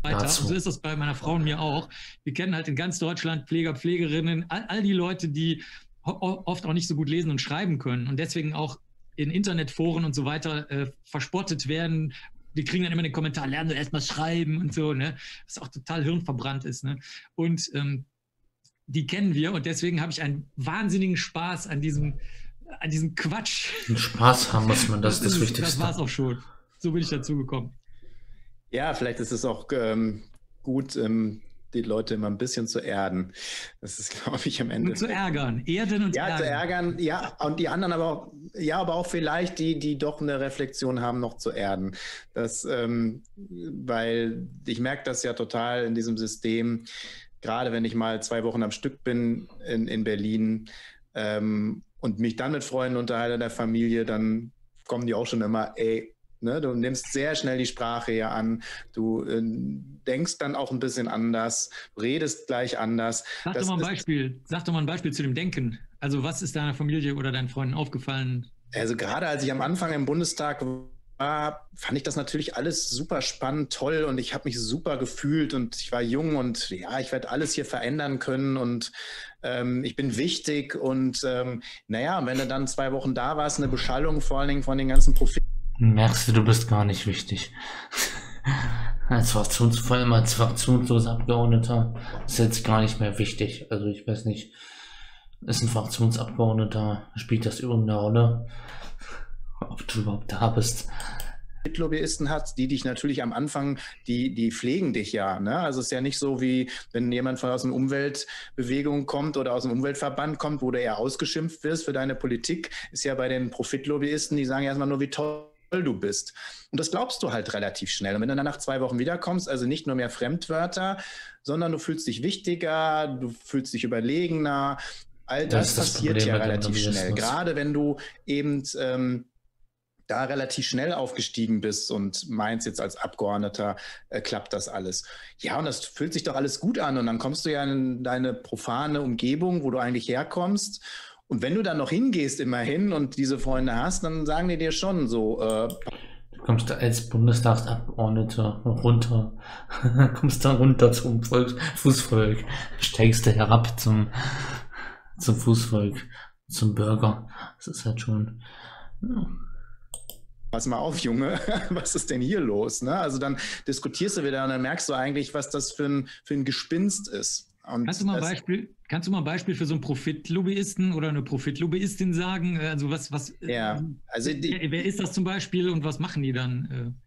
weiter. Und so ist das bei meiner Frau und mir auch. Wir kennen halt in ganz Deutschland Pfleger, Pflegerinnen, all, all die Leute, die oft auch nicht so gut lesen und schreiben können und deswegen auch in Internetforen und so weiter äh, verspottet werden. Die kriegen dann immer den Kommentar, lernen du erstmal schreiben und so, ne? Was auch total hirnverbrannt ist, ne? Und ähm, die kennen wir und deswegen habe ich einen wahnsinnigen Spaß an diesem, an diesem Quatsch. Und Spaß haben muss man, das, das ist das Wichtigste. Das war es auch schon. So bin ich dazu gekommen. Ja, vielleicht ist es auch ähm, gut, ähm, die Leute immer ein bisschen zu erden. Das ist, glaube ich, am Ende. Und zu ärgern. Erden und ja, ärgern. zu ärgern. Ja, und die anderen aber auch, ja, aber auch vielleicht die, die doch eine Reflexion haben, noch zu erden. Das, ähm, weil ich merke das ja total in diesem System, gerade wenn ich mal zwei Wochen am Stück bin in, in Berlin ähm, und mich dann mit Freunden unterhalte, der Familie, dann kommen die auch schon immer, ey, ne, du nimmst sehr schnell die Sprache hier an, du äh, denkst dann auch ein bisschen anders, redest gleich anders. Sag das doch mal ein ist, Beispiel, sag doch mal ein Beispiel zu dem Denken. Also was ist deiner Familie oder deinen Freunden aufgefallen? Also gerade als ich am Anfang im Bundestag war, fand ich das natürlich alles super spannend, toll und ich habe mich super gefühlt und ich war jung und ja, ich werde alles hier verändern können und ähm, ich bin wichtig und ähm, naja, wenn du dann zwei Wochen da warst, eine Beschallung vor allen Dingen von den ganzen Profiten. Merkst du, du bist gar nicht wichtig. Als Fraktions, vor allem als fraktionsloser Abgeordneter ist jetzt gar nicht mehr wichtig. Also ich weiß nicht, ist ein Fraktionsabgeordneter, spielt das irgendeine Rolle, ob du überhaupt da bist? Lobbyisten hat, die dich natürlich am Anfang, die, die pflegen dich ja. Ne? Also es ist ja nicht so, wie wenn jemand von aus einer Umweltbewegung kommt oder aus einem Umweltverband kommt, wo du eher ausgeschimpft wirst für deine Politik, ist ja bei den Profitlobbyisten, die sagen ja erstmal nur, wie toll du bist. Und das glaubst du halt relativ schnell. Und wenn du dann nach zwei Wochen wiederkommst, also nicht nur mehr Fremdwörter, sondern du fühlst dich wichtiger, du fühlst dich überlegener. All das, das passiert das ja relativ schnell. Gerade wenn du eben ähm, da relativ schnell aufgestiegen bist und meinst jetzt als Abgeordneter, äh, klappt das alles. Ja, und das fühlt sich doch alles gut an. Und dann kommst du ja in deine profane Umgebung, wo du eigentlich herkommst. Und wenn du dann noch hingehst immerhin und diese Freunde hast, dann sagen die dir schon so... Äh, du kommst da als Bundestagsabgeordneter runter, kommst da runter zum Volk, Fußvolk, steigst da herab zum, zum Fußvolk, zum Bürger. Das ist halt schon... Ja. Pass mal auf, Junge, was ist denn hier los? Ne? Also dann diskutierst du wieder und dann merkst du eigentlich, was das für ein, für ein Gespinst ist. Und kannst du mal ein Beispiel, kannst du mal ein Beispiel für so einen Profitlobbyisten oder eine Profitlobbyistin sagen? Also was, was ja, also die, wer, wer ist das zum Beispiel und was machen die dann?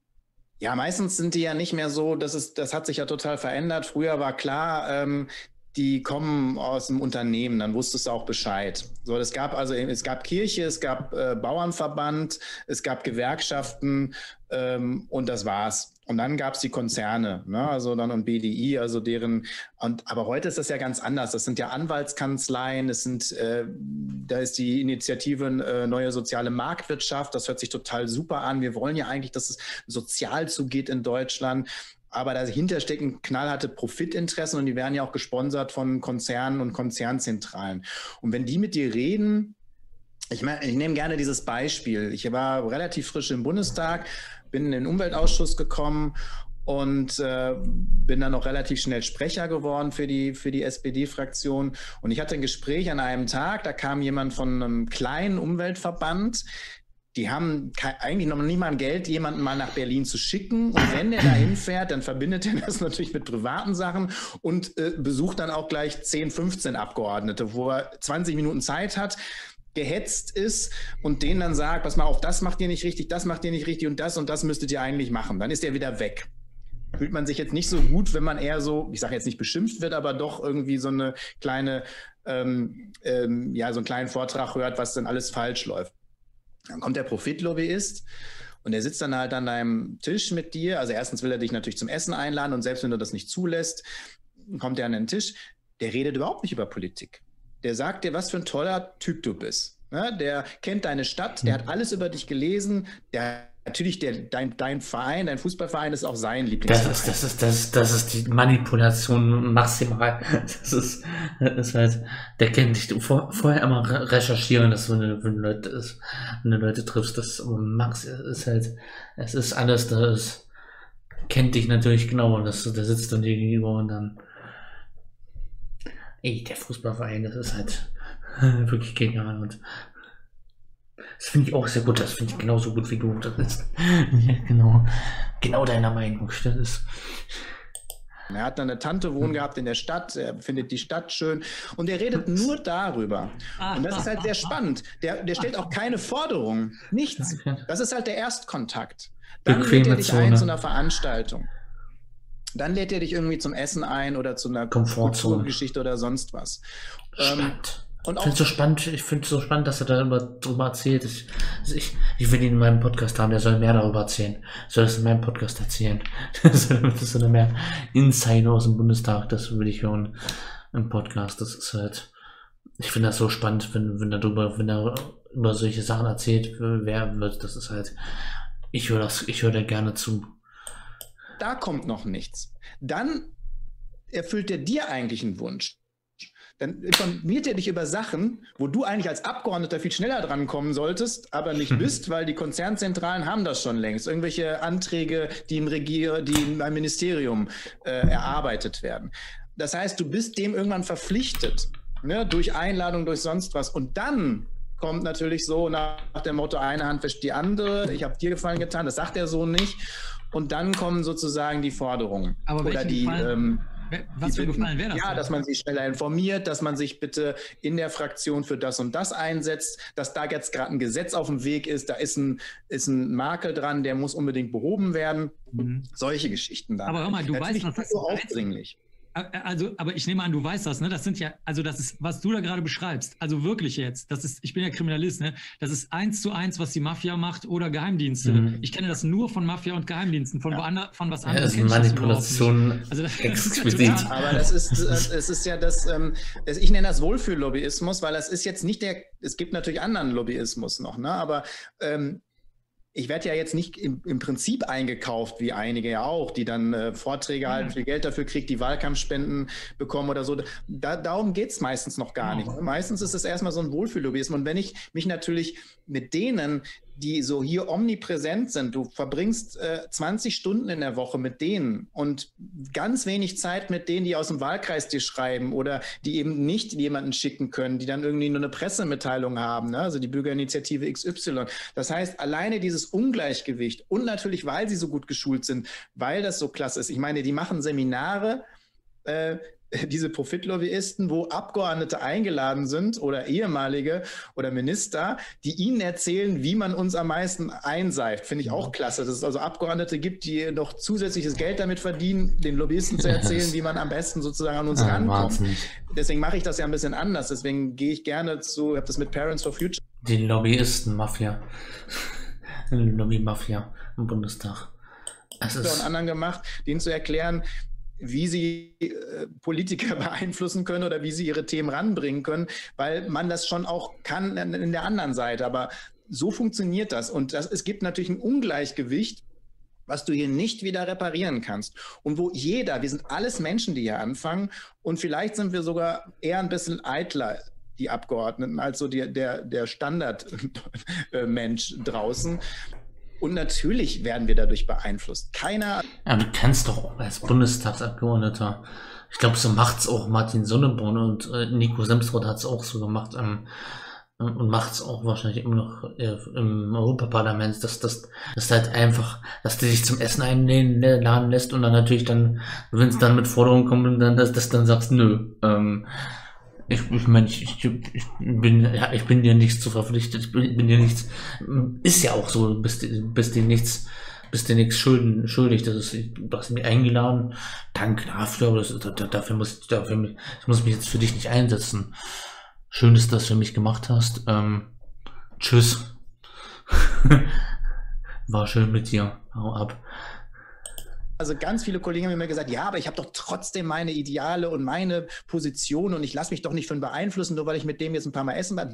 Ja, meistens sind die ja nicht mehr so, das ist, das hat sich ja total verändert. Früher war klar, ähm, die kommen aus dem Unternehmen, dann wusstest du auch Bescheid. So, es gab also, es gab Kirche, es gab äh, Bauernverband, es gab Gewerkschaften ähm, und das war's. Und dann gab es die Konzerne, ne? Also dann und B D I, also deren, und aber heute ist das ja ganz anders. Das sind ja Anwaltskanzleien, es sind, äh, da ist die Initiative äh, Neue Soziale Marktwirtschaft, das hört sich total super an. Wir wollen ja eigentlich, dass es sozial zugeht in Deutschland. Aber dahinter stecken knallharte Profitinteressen und die werden ja auch gesponsert von Konzernen und Konzernzentralen. Und wenn die mit dir reden, ich, mein, ich nehme gerne dieses Beispiel. Ich war relativ frisch im Bundestag, bin in den Umweltausschuss gekommen und äh, bin dann noch relativ schnell Sprecher geworden für die, für die S P D-Fraktion. Und ich hatte ein Gespräch an einem Tag, da kam jemand von einem kleinen Umweltverband. Die haben eigentlich noch nie mal Geld, jemanden mal nach Berlin zu schicken. Und wenn der da hinfährt, dann verbindet er das natürlich mit privaten Sachen und äh, besucht dann auch gleich zehn, fünfzehn Abgeordnete, wo er zwanzig Minuten Zeit hat, gehetzt ist und denen dann sagt, pass mal auf, das macht ihr nicht richtig, das macht ihr nicht richtig und das und das müsstet ihr eigentlich machen. Dann ist er wieder weg. Fühlt man sich jetzt nicht so gut, wenn man eher so, ich sage jetzt nicht beschimpft wird, aber doch irgendwie so eine kleine, ähm, ähm, ja, so einen kleinen Vortrag hört, was dann alles falsch läuft. Dann kommt der Profitlobbyist und der sitzt dann halt an deinem Tisch mit dir. Also erstens will er dich natürlich zum Essen einladen und selbst wenn du das nicht zulässt, kommt er an den Tisch. Der redet überhaupt nicht über Politik. Der sagt dir, was für ein toller Typ du bist. Ne? Der kennt deine Stadt, der hat alles über dich gelesen. Der natürlich, der, dein, dein Verein, dein Fußballverein ist auch sein Lieblingsverein. Das ist, das ist, das ist, das ist die Manipulation maximal. Das ist, das ist halt, der kennt dich. Du vor, vorher immer recherchieren, dass du eine, wenn Leute, ist, wenn du Leute triffst, das Max ist halt, es ist alles, das ist kennt dich natürlich genau und das, der sitzt dann dir gegenüber und dann, ey, der Fußballverein, das ist halt wirklich genial und das finde ich auch sehr gut, das finde ich genauso gut wie du, das ist ja, genau, genau deiner Meinung, das ist... Er hat dann eine Tante wohnen gehabt in der Stadt, er findet die Stadt schön und er redet nur darüber. Und das ist halt sehr spannend. Der, der stellt auch keine Forderungen, nichts. Das ist halt der Erstkontakt. Dann lädt er dich ein zu einer Veranstaltung. Dann lädt er dich irgendwie zum Essen ein oder zu einer Kulturgeschichte oder sonst was. Spannend. Und ich finde es so spannend, ich finde es so spannend, dass er darüber erzählt. Ich, also ich, ich will ihn in meinem Podcast haben, der soll mehr darüber erzählen. Soll das in meinem Podcast erzählen. Das ist so mehr Insider aus dem Bundestag, das will ich hören im Podcast. Das ist halt, ich finde das so spannend, wenn, wenn er darüber, wenn er über solche Sachen erzählt, wer wird, das ist halt, ich höre das, ich höre da gerne zu. Da kommt noch nichts. Dann erfüllt er dir eigentlich einen Wunsch. Dann informiert er dich über Sachen, wo du eigentlich als Abgeordneter viel schneller dran kommen solltest, aber nicht bist, weil die Konzernzentralen haben das schon längst. Irgendwelche Anträge, die im Regier, die in einem Ministerium äh, erarbeitet werden. Das heißt, du bist dem irgendwann verpflichtet, ne, durch Einladung, durch sonst was. Und dann kommt natürlich so nach dem Motto, eine Hand wäscht die andere, ich habe dir Gefallen getan, das sagt er so nicht. Und dann kommen sozusagen die Forderungen. Aber oder die... Ähm, Was für Gefallen wäre das? Ja, denn? Dass man sich schneller informiert, dass man sich bitte in der Fraktion für das und das einsetzt, dass da jetzt gerade ein Gesetz auf dem Weg ist, da ist ein, ist ein Makel dran, der muss unbedingt behoben werden. Mhm. Solche Geschichten da. Aber hör mal, du weißt, was das so aufdringlich. Also, aber ich nehme an, du weißt das, ne? Das sind ja, also das ist, was du da gerade beschreibst, also wirklich jetzt, das ist, ich bin ja Kriminalist, ne? Das ist eins zu eins, was die Mafia macht oder Geheimdienste. Mhm. Ich kenne das nur von Mafia und Geheimdiensten, von, ja. woanders, von was anderes. Ja, das ist Manipulation. Also das explizit. Aber das ist, es ist ja das, ich nenne das Wohlfühllobbyismus, weil das ist jetzt nicht der, es gibt natürlich anderen Lobbyismus noch, ne? Aber ähm, ich werde ja jetzt nicht im, im Prinzip eingekauft, wie einige ja auch, die dann äh, Vorträge halten, viel Geld dafür kriegt, die Wahlkampfspenden bekommen oder so. Da, darum geht es meistens noch gar nicht. Meistens ist es erstmal so ein Wohlfühllobbyismus. Und wenn ich mich natürlich mit denen, die so hier omnipräsent sind, du verbringst äh, zwanzig Stunden in der Woche mit denen und ganz wenig Zeit mit denen, die aus dem Wahlkreis dir schreiben oder die eben nicht jemanden schicken können, die dann irgendwie nur eine Pressemitteilung haben, ne? Also die Bürgerinitiative X Y. Das heißt, alleine dieses Ungleichgewicht und natürlich, weil sie so gut geschult sind, weil das so klasse ist. Ich meine, die machen Seminare, äh, diese Profitlobbyisten, wo Abgeordnete eingeladen sind oder ehemalige oder Minister, die ihnen erzählen, wie man uns am meisten einseift. Finde ich auch klasse, dass es also Abgeordnete gibt, die noch zusätzliches Geld damit verdienen, den Lobbyisten zu erzählen, wie man am besten sozusagen an uns ah, rankommt. Wahnsinnig. Deswegen mache ich das ja ein bisschen anders. Deswegen gehe ich gerne zu, ich habe das mit Parents for Future. Die Lobbyisten-Mafia. Lobby-Mafia im Bundestag. Das ist und anderen gemacht, denen zu erklären, wie sie äh, Politiker beeinflussen können oder wie sie ihre Themen ranbringen können, weil man das schon auch kann in der anderen Seite. Aber so funktioniert das. Und das, es gibt natürlich ein Ungleichgewicht, was du hier nicht wieder reparieren kannst. Und wo jeder, wir sind alles Menschen, die hier anfangen und vielleicht sind wir sogar eher ein bisschen eitler, die Abgeordneten, als so die, der, der Standardmensch draußen. Und natürlich werden wir dadurch beeinflusst. Keiner. Ja, du kannst doch auch als Bundestagsabgeordneter, ich glaube, so macht's auch Martin Sonneborn und äh, Nico Semsrott hat es auch so gemacht ähm, und macht es auch wahrscheinlich immer noch äh, im Europaparlament, dass das dass halt einfach, dass die sich zum Essen einladen lässt und dann natürlich dann, wenn es dann mit Forderungen kommt, dann dass das dann sagst, nö. Ähm, Ich, ich meine, ich, ich, ich bin ja, ich bin dir nichts zu verpflichtet, ich bin, bin dir nichts, ist ja auch so, du bist, bist dir nichts, bist dir nichts schulden, schuldig, das ist, du hast mich eingeladen, danke dafür, das, dafür muss ich, dafür, ich muss mich jetzt für dich nicht einsetzen. Schön, dass du das für mich gemacht hast, ähm, tschüss. War schön mit dir, hau ab. Also ganz viele Kollegen haben mir gesagt, ja, aber ich habe doch trotzdem meine Ideale und meine Position und ich lasse mich doch nicht von beeinflussen, nur weil ich mit dem jetzt ein paar Mal essen war. Doch,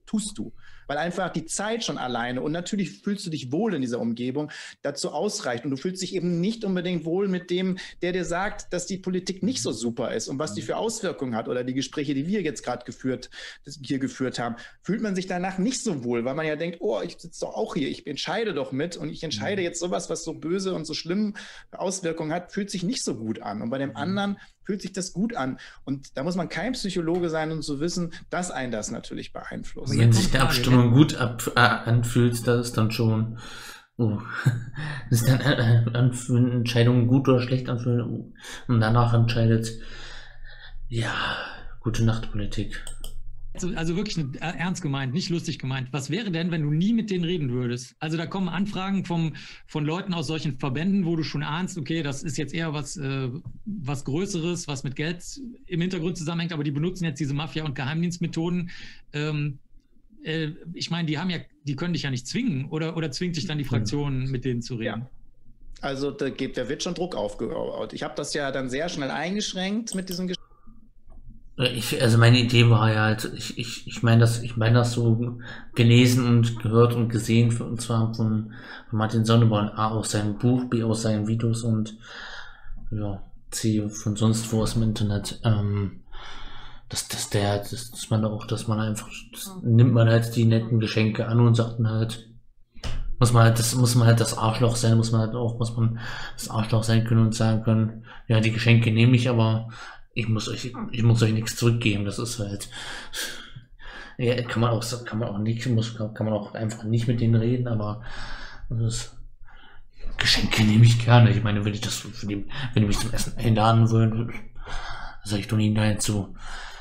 tust du. Weil einfach die Zeit schon alleine und natürlich fühlst du dich wohl in dieser Umgebung dazu ausreicht. Und du fühlst dich eben nicht unbedingt wohl mit dem, der dir sagt, dass die Politik nicht so super ist und was die für Auswirkungen hat oder die Gespräche, die wir jetzt gerade geführt, hier geführt haben, fühlt man sich danach nicht so wohl, weil man ja denkt, oh, ich sitze doch auch hier, ich entscheide doch mit und ich entscheide jetzt sowas, was so böse und so schlimme Auswirkungen hat, fühlt sich nicht so gut an. Und bei dem anderen fühlt sich das gut an. Und da muss man kein Psychologe sein, um zu wissen, dass einen das natürlich beeinflusst. Wenn sich die Abstimmung gut ab, äh, anfühlt, das ist dann schon, oh, das ist dann äh, äh, Entscheidungen gut oder schlecht anfühlen oh, und danach entscheidet, ja, gute Nacht Politik. Also, also wirklich ernst gemeint, nicht lustig gemeint. Was wäre denn, wenn du nie mit denen reden würdest? Also da kommen Anfragen vom, von Leuten aus solchen Verbänden, wo du schon ahnst, okay, das ist jetzt eher was, äh, was Größeres, was mit Geld im Hintergrund zusammenhängt, aber die benutzen jetzt diese Mafia- und Geheimdienstmethoden. Ähm, äh, ich meine, die haben ja, die können dich ja nicht zwingen, oder, oder zwingt dich dann die Fraktion, mit denen zu reden? Ja. Also da, gibt, da wird schon Druck aufgebaut. Ich habe das ja dann sehr schnell eingeschränkt mit diesen Gesprächen. Ich, also meine Idee war ja halt, ich, ich, ich meine das, ich meine das so gelesen und gehört und gesehen, und zwar von, von Martin Sonneborn, A aus seinem Buch, B aus seinen Videos und ja, C von sonst wo aus dem Internet, ähm, dass, dass der, dass, dass man auch, dass man einfach, das nimmt man halt die netten Geschenke an und sagt dann halt, muss man halt, das muss man halt das Arschloch sein, muss man halt auch, muss man das Arschloch sein können und sagen können, ja, die Geschenke nehme ich, aber Ich muss euch, ich muss euch nichts zurückgeben, das ist halt, ja, kann man auch, kann man auch nicht, muss, kann man auch einfach nicht mit denen reden, aber das, Geschenke nehme ich gerne. Ich meine, wenn ich das, für die, wenn die mich zum Essen einladen würden, sage ich doch nie nein zu.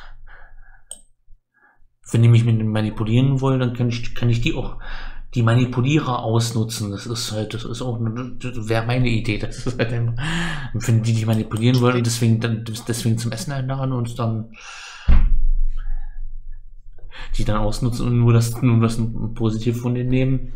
Wenn die mich mit manipulieren wollen, dann kann ich, kann ich die auch, die Manipulierer ausnutzen. Das ist halt, das ist auch, wäre meine Idee. Das ist halt einfach, wenn die die manipulieren wollen und deswegen dann, deswegen zum Essen einladen und dann die dann ausnutzen und nur das, nur das positiv von denen nehmen.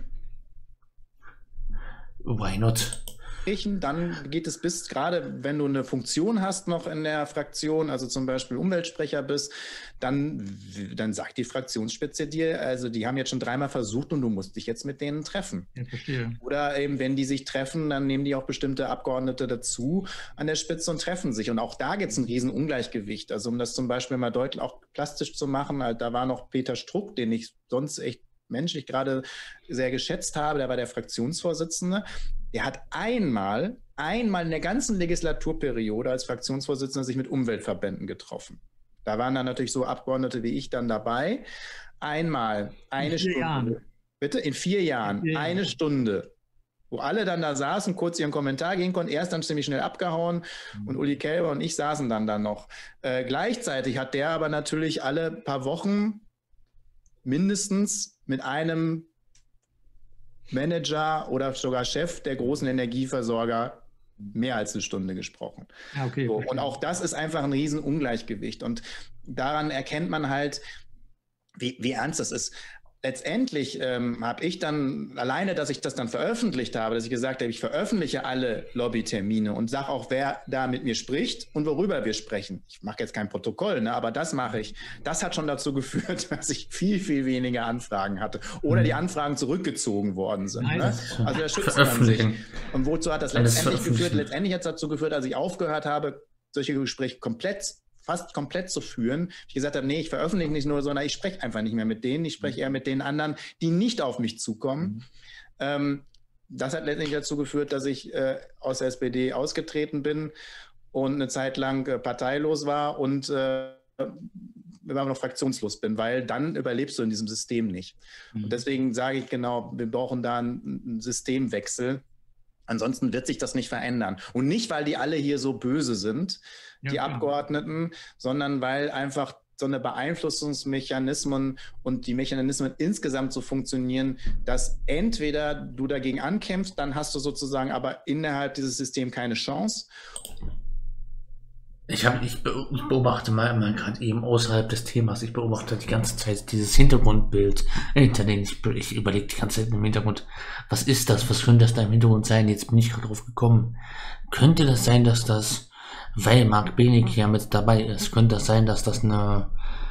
Why not? Dann geht es bis, gerade wenn du eine Funktion hast noch in der Fraktion, also zum Beispiel Umweltsprecher bist, dann, dann sagt die Fraktionsspitze dir, also die haben jetzt schon dreimal versucht und du musst dich jetzt mit denen treffen. Ja, verstehe. Oder eben, wenn die sich treffen, dann nehmen die auch bestimmte Abgeordnete dazu an der Spitze und treffen sich. Und auch da gibt es ein riesen Ungleichgewicht. Also um das zum Beispiel mal deutlich auch plastisch zu machen, da war noch Peter Struck, den ich sonst echt menschlich gerade sehr geschätzt habe, der war der Fraktionsvorsitzende. Der hat einmal, einmal in der ganzen Legislaturperiode als Fraktionsvorsitzender sich mit Umweltverbänden getroffen. Da waren dann natürlich so Abgeordnete wie ich dann dabei. Einmal, eine in vier Stunde. Jahren. Bitte? In vier Jahren, vier eine Jahren. Stunde. Wo alle dann da saßen, kurz ihren Kommentar geben konnten. Er ist dann ziemlich schnell abgehauen und Uli Kelber und ich saßen dann da noch. Äh, gleichzeitig hat der aber natürlich alle paar Wochen mindestens mit einem Manager oder sogar Chef der großen Energieversorger mehr als eine Stunde gesprochen. Ja, okay, so, und auch das ist einfach ein riesen Ungleichgewicht. Und daran erkennt man halt, wie, wie ernst das ist. Letztendlich ähm, habe ich dann, alleine, dass ich das dann veröffentlicht habe, dass ich gesagt habe, ich veröffentliche alle Lobbytermine und sage auch, wer da mit mir spricht und worüber wir sprechen. Ich mache jetzt kein Protokoll, ne, aber das mache ich. Das hat schon dazu geführt, dass ich viel, viel weniger Anfragen hatte oder die Anfragen zurückgezogen worden sind. Ne? Also da schützt man sich. Und wozu hat das letztendlich geführt? Letztendlich hat es dazu geführt, als ich aufgehört habe, solche Gespräche komplett fast komplett zu führen. Ich gesagt habe, nee, ich veröffentliche nicht nur, sondern ich spreche einfach nicht mehr mit denen. Ich spreche eher mit den anderen, die nicht auf mich zukommen. Mhm. Ähm, das hat letztendlich dazu geführt, dass ich äh, aus der S P D ausgetreten bin und eine Zeit lang äh, parteilos war und äh, immer noch fraktionslos bin, weil dann überlebst du in diesem System nicht. Mhm. Und deswegen sage ich genau, wir brauchen da einen, einen Systemwechsel. Ansonsten wird sich das nicht verändern. Und nicht, weil die alle hier so böse sind, die ja, Abgeordneten, sondern weil einfach so eine Beeinflussungsmechanismen und die Mechanismen insgesamt so funktionieren, dass entweder du dagegen ankämpfst, dann hast du sozusagen aber innerhalb dieses Systems keine Chance. Ich, hab, ich, be ich beobachte mal, mal gerade eben außerhalb des Themas, ich beobachte die ganze Zeit dieses Hintergrundbild, hinter dem ich, ich überlege die ganze Zeit im Hintergrund, was ist das, was könnte das da im Hintergrund sein? Jetzt bin ich gerade drauf gekommen. Könnte das sein, dass das, weil Marc Benecke ja mit dabei ist, könnte das sein, dass das eine,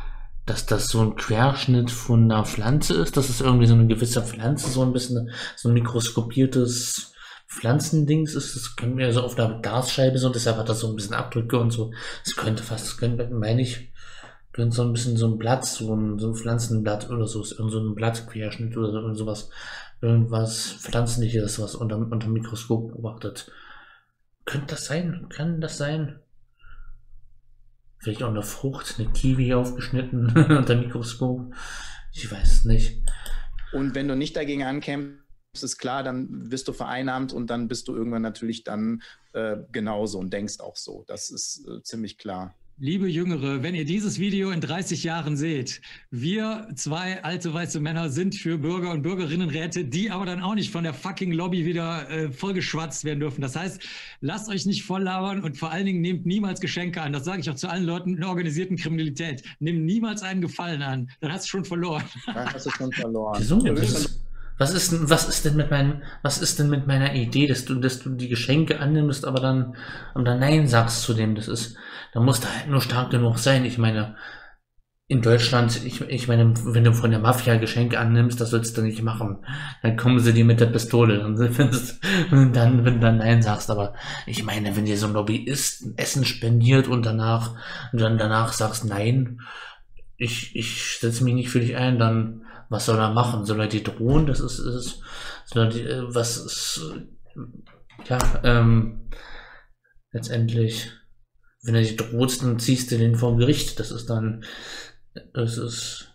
dass das so ein Querschnitt von einer Pflanze ist, dass es irgendwie so eine gewisse Pflanze, so ein bisschen so ein mikroskopiertes Pflanzendings ist. Das können wir so auf einer Glasscheibe so, deshalb hat das so ein bisschen Abdrücke und so. Das könnte fast, das könnte, meine ich, könnte so ein bisschen so ein Blatt, so ein, so ein Pflanzenblatt oder so, irgend so ein Blattquerschnitt oder so, irgend sowas, irgendwas Pflanzliches, was unter, unter dem Mikroskop beobachtet. Könnte das sein? Kann das sein? Vielleicht auch eine Frucht, eine Kiwi aufgeschnitten unter dem Mikroskop. Ich weiß es nicht. Und wenn du nicht dagegen ankämpfst, ist klar, dann wirst du vereinnahmt und dann bist du irgendwann natürlich dann äh, genauso und denkst auch so. Das ist äh, ziemlich klar. Liebe Jüngere, wenn ihr dieses Video in dreißig Jahren seht, wir zwei alte weiße Männer sind für Bürger- und Bürgerinnenräte, die aber dann auch nicht von der fucking Lobby wieder äh, vollgeschwatzt werden dürfen. Das heißt, lasst euch nicht voll labern und vor allen Dingen nehmt niemals Geschenke an. Das sage ich auch zu allen Leuten in der organisierten Kriminalität. Nehmt niemals einen Gefallen an. Dann hast du schon verloren. Dann hast du schon verloren. Wieso? Das ist, was ist denn, was ist denn mit meinem, was ist denn mit meiner Idee, dass du, dass du die Geschenke annimmst, aber dann, und dann Nein sagst zu dem? Das ist, da musst du halt nur stark genug sein. Ich meine, in Deutschland, ich, ich meine, wenn du von der Mafia Geschenke annimmst, das sollst du nicht machen. Dann kommen sie dir mit der Pistole und dann, wenn du dann Nein sagst. Aber ich meine, wenn dir so ein Lobbyist ein Essen spendiert und danach, und dann danach sagst Nein, ich, ich setze mich nicht für dich ein, dann, was soll er machen? Soll er dir drohen? Das ist, ist soll er dir, was ist, ja, ähm, letztendlich, wenn er dir droht, dann ziehst du den vor Gericht. Das ist dann, das ist,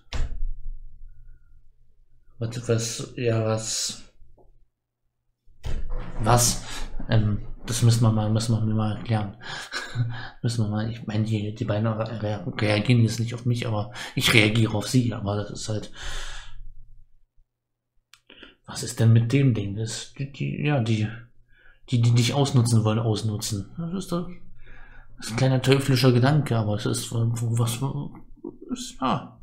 was, was, ja, was, was, ähm, das müssen wir mal, müssen wir mir mal erklären. Müssen wir mal, ich meine, die, die beiden reagieren jetzt nicht auf mich, aber ich reagiere auf sie, aber das ist halt, was ist denn mit dem Ding? Das, die, die, ja, die, die, die dich ausnutzen wollen, ausnutzen. Das ist doch, das ist ein kleiner teuflischer Gedanke, aber es ist, was, ist, ja.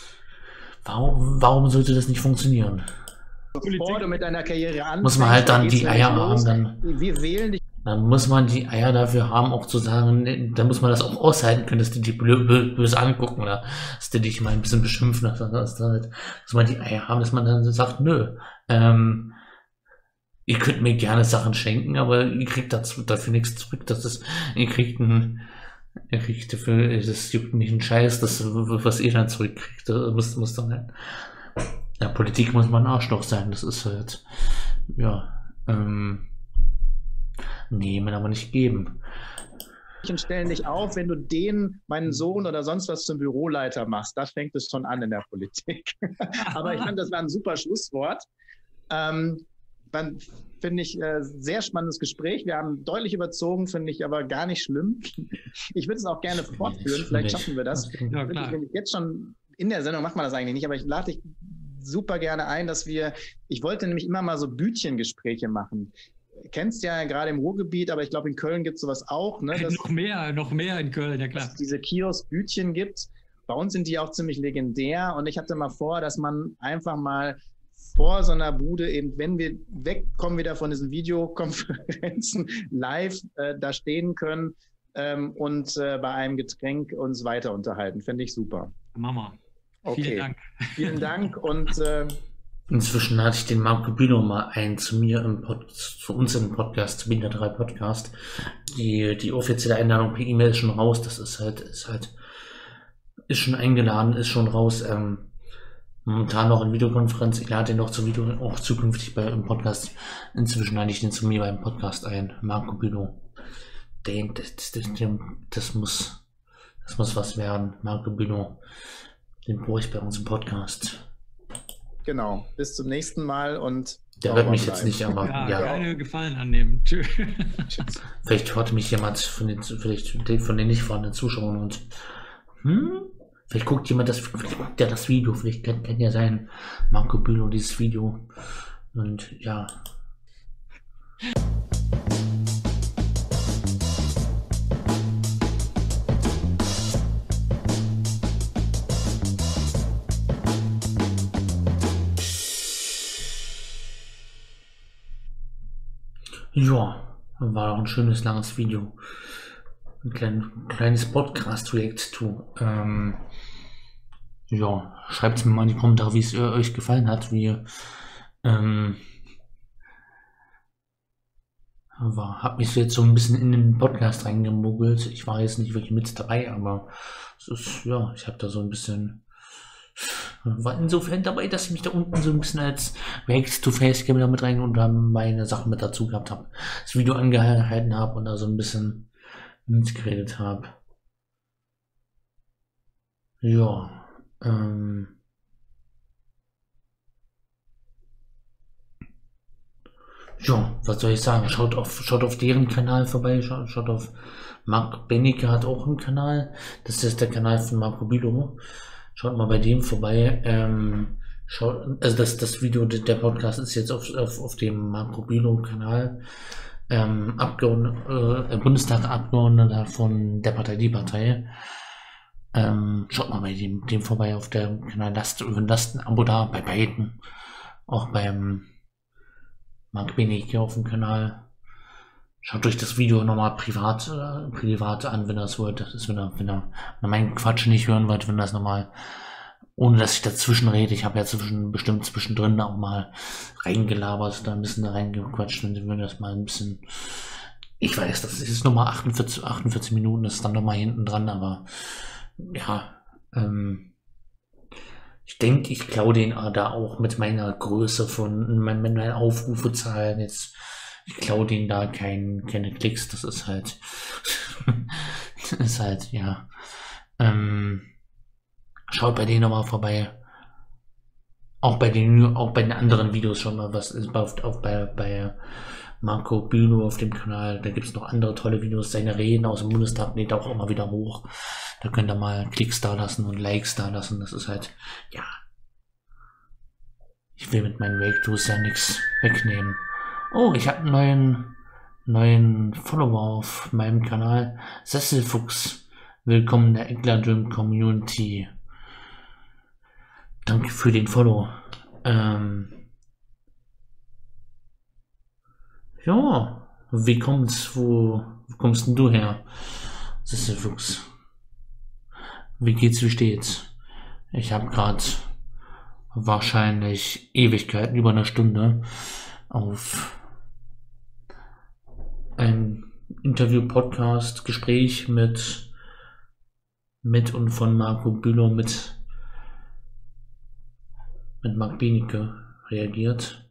Warum, warum sollte das nicht funktionieren? Bevor du mit deiner Karriere anfängst, muss man halt dann die Eier haben, dann, wir wählen dich. Dann muss man die Eier dafür haben, auch zu sagen, dann muss man das auch aushalten können, dass die dich böse angucken oder dass die dich mal ein bisschen beschimpfen, dass, dass, halt, dass man die Eier haben, dass man dann sagt, nö, ähm, ihr könnt mir gerne Sachen schenken, aber ihr kriegt dazu, dafür nichts zurück. Das ist, ihr kriegt ein, ihr kriegt dafür, das juckt mich einen Scheiß, das, was ihr dann zurückkriegt. Das muss, muss dann halt, ja, Politik muss man ein Arschloch sein, das ist halt, ja, ähm, nehmen, aber nicht geben. Und stellen dich auf, wenn du den, meinen Sohn oder sonst was zum Büroleiter machst. Das fängt es schon an in der Politik. Aber ich fand, das war ein super Schlusswort. Ähm, dann finde ich äh, sehr spannendes Gespräch. Wir haben deutlich überzogen, finde ich aber gar nicht schlimm. Ich würde es auch gerne fortführen. Vielleicht schaffen wir das. Ja, klar. Wenn ich jetzt schon in der Sendung macht man das eigentlich nicht, aber ich lade dich super gerne ein, dass wir, ich wollte nämlich immer mal so Bütchengespräche machen. Kennst ja gerade im Ruhrgebiet, aber ich glaube in Köln gibt es sowas auch. Ne, dass, noch mehr, noch mehr in Köln, ja klar. Dass es diese Kiosk-Bütchen gibt. Bei uns sind die auch ziemlich legendär und ich hatte mal vor, dass man einfach mal vor so einer Bude eben, wenn wir wegkommen wieder von diesen Videokonferenzen live äh, da stehen können ähm, und äh, bei einem Getränk uns weiter unterhalten. Fände ich super. Mama. Okay. Vielen Dank. Vielen Dank und äh, inzwischen hatte ich den Marco Bülow mal ein zu mir im Pod, zu uns im Podcast, zu Binder drei Podcast. Die, die offizielle Einladung per E-Mail ist schon raus. Das ist halt, ist halt, ist schon eingeladen, ist schon raus. Ähm, momentan noch in Videokonferenz. Ich lade den noch zum Video, auch zukünftig bei im Podcast. Inzwischen lade ich den zu mir beim Podcast ein. Marco Bülow. Den, das, das, das, das muss, das muss was werden. Marco Bülow. Den brauche ich bei uns im Podcast. Genau, bis zum nächsten Mal und der hört mich jetzt nicht, aber ja, ja. Keine Gefallen annehmen. Tschüss. Vielleicht hört mich jemand von den, vielleicht von den nicht vorhandenen Zuschauern und hm? Vielleicht guckt jemand das, vielleicht guckt der das Video, vielleicht kann, kann ja sein, Marco Bülow dieses Video und ja. Ja, war auch ein schönes, langes Video. Ein klein, kleines Podcast-React to. Ähm, Ja, schreibt mir mal in die Kommentare, wie es äh, euch gefallen hat, wie ähm, war, hab mich jetzt so ein bisschen in den Podcast reingemogelt. Ich war jetzt nicht wirklich mit dabei, aber es ist, ja, ich habe da so ein bisschen, war insofern dabei, dass ich mich da unten so ein bisschen als Face-to-Face-Camera mit rein und dann meine Sachen mit dazu gehabt habe, das Video angehalten habe und da so ein bisschen mitgeredet habe. Ja, ähm, ja, was soll ich sagen? Schaut auf, schaut auf deren Kanal vorbei, schaut, schaut auf Marc Benecke hat auch einen Kanal. Das ist der Kanal von Marco Bülow. Schaut mal bei dem vorbei. Ähm, schaut, also das, das Video, der Podcast ist jetzt auf, auf, auf dem Marco Bülow Kanal. Ähm, Abgeordneter, äh, Bundestagsabgeordneter von der Partei Die Partei. Ähm, schaut mal bei dem, dem vorbei auf der Kanal. Lasst, lasst ein Abo da, bei beiden. Auch beim Marc Benecke auf dem Kanal. Schaut euch das Video nochmal privat, äh, privat an, wenn ihr es wollt. Das ist, wenn ihr, wenn ihr meinen Quatsch nicht hören wollt, wenn das nochmal, ohne dass ich dazwischen rede. Ich habe ja zwischen, bestimmt zwischendrin auch mal reingelabert, da ein bisschen da reingequatscht, und wenn das mal ein bisschen, ich weiß, das ist nochmal achtundvierzig, achtundvierzig Minuten, das ist dann nochmal hinten dran, aber ja, ähm, ich denke, ich klaue den da auch mit meiner Größe von meinen, meinen Aufrufezahlen jetzt. Ich klaue den da kein, keine Klicks. Das ist halt, das ist halt, ja. Ähm, schaut bei denen nochmal vorbei. Auch bei den, auch bei den anderen Videos schon mal was ist, auf, auf bei, bei Marco Bülow auf dem Kanal. Da gibt es noch andere tolle Videos. Seine Reden aus dem Bundestag lädt auch immer wieder hoch. Da könnt ihr mal Klicks da lassen und Likes da lassen. Das ist halt, ja. Ich will mit meinen Reactos ja nichts wegnehmen. Oh, ich habe einen neuen, neuen Follower auf meinem Kanal. Sesselfuchs. Willkommen in der Eckler-Dream Community. Danke für den Follow. Ähm, ja, wie kommt's? Wo, wo kommst denn du her? Sesselfuchs. Wie geht's, wie steht's? Ich habe gerade wahrscheinlich Ewigkeiten, über eine Stunde, auf ein Interview-Podcast, Gespräch mit, mit und von Marco Bülow mit, mit Marc Benecke reagiert.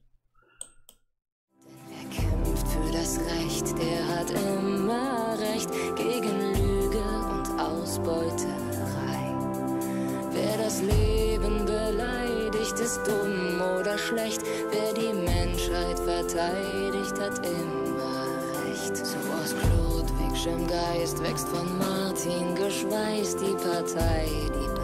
Wer kämpft für das Recht, der hat immer Recht gegen Lüge und Ausbeuterei. Wer das Leben beleidigt, ist dumm oder schlecht. Wer die Menschheit verteidigt, hat immer recht. So aus Ludwigschem Geist wächst von Martin geschweißt die Partei, die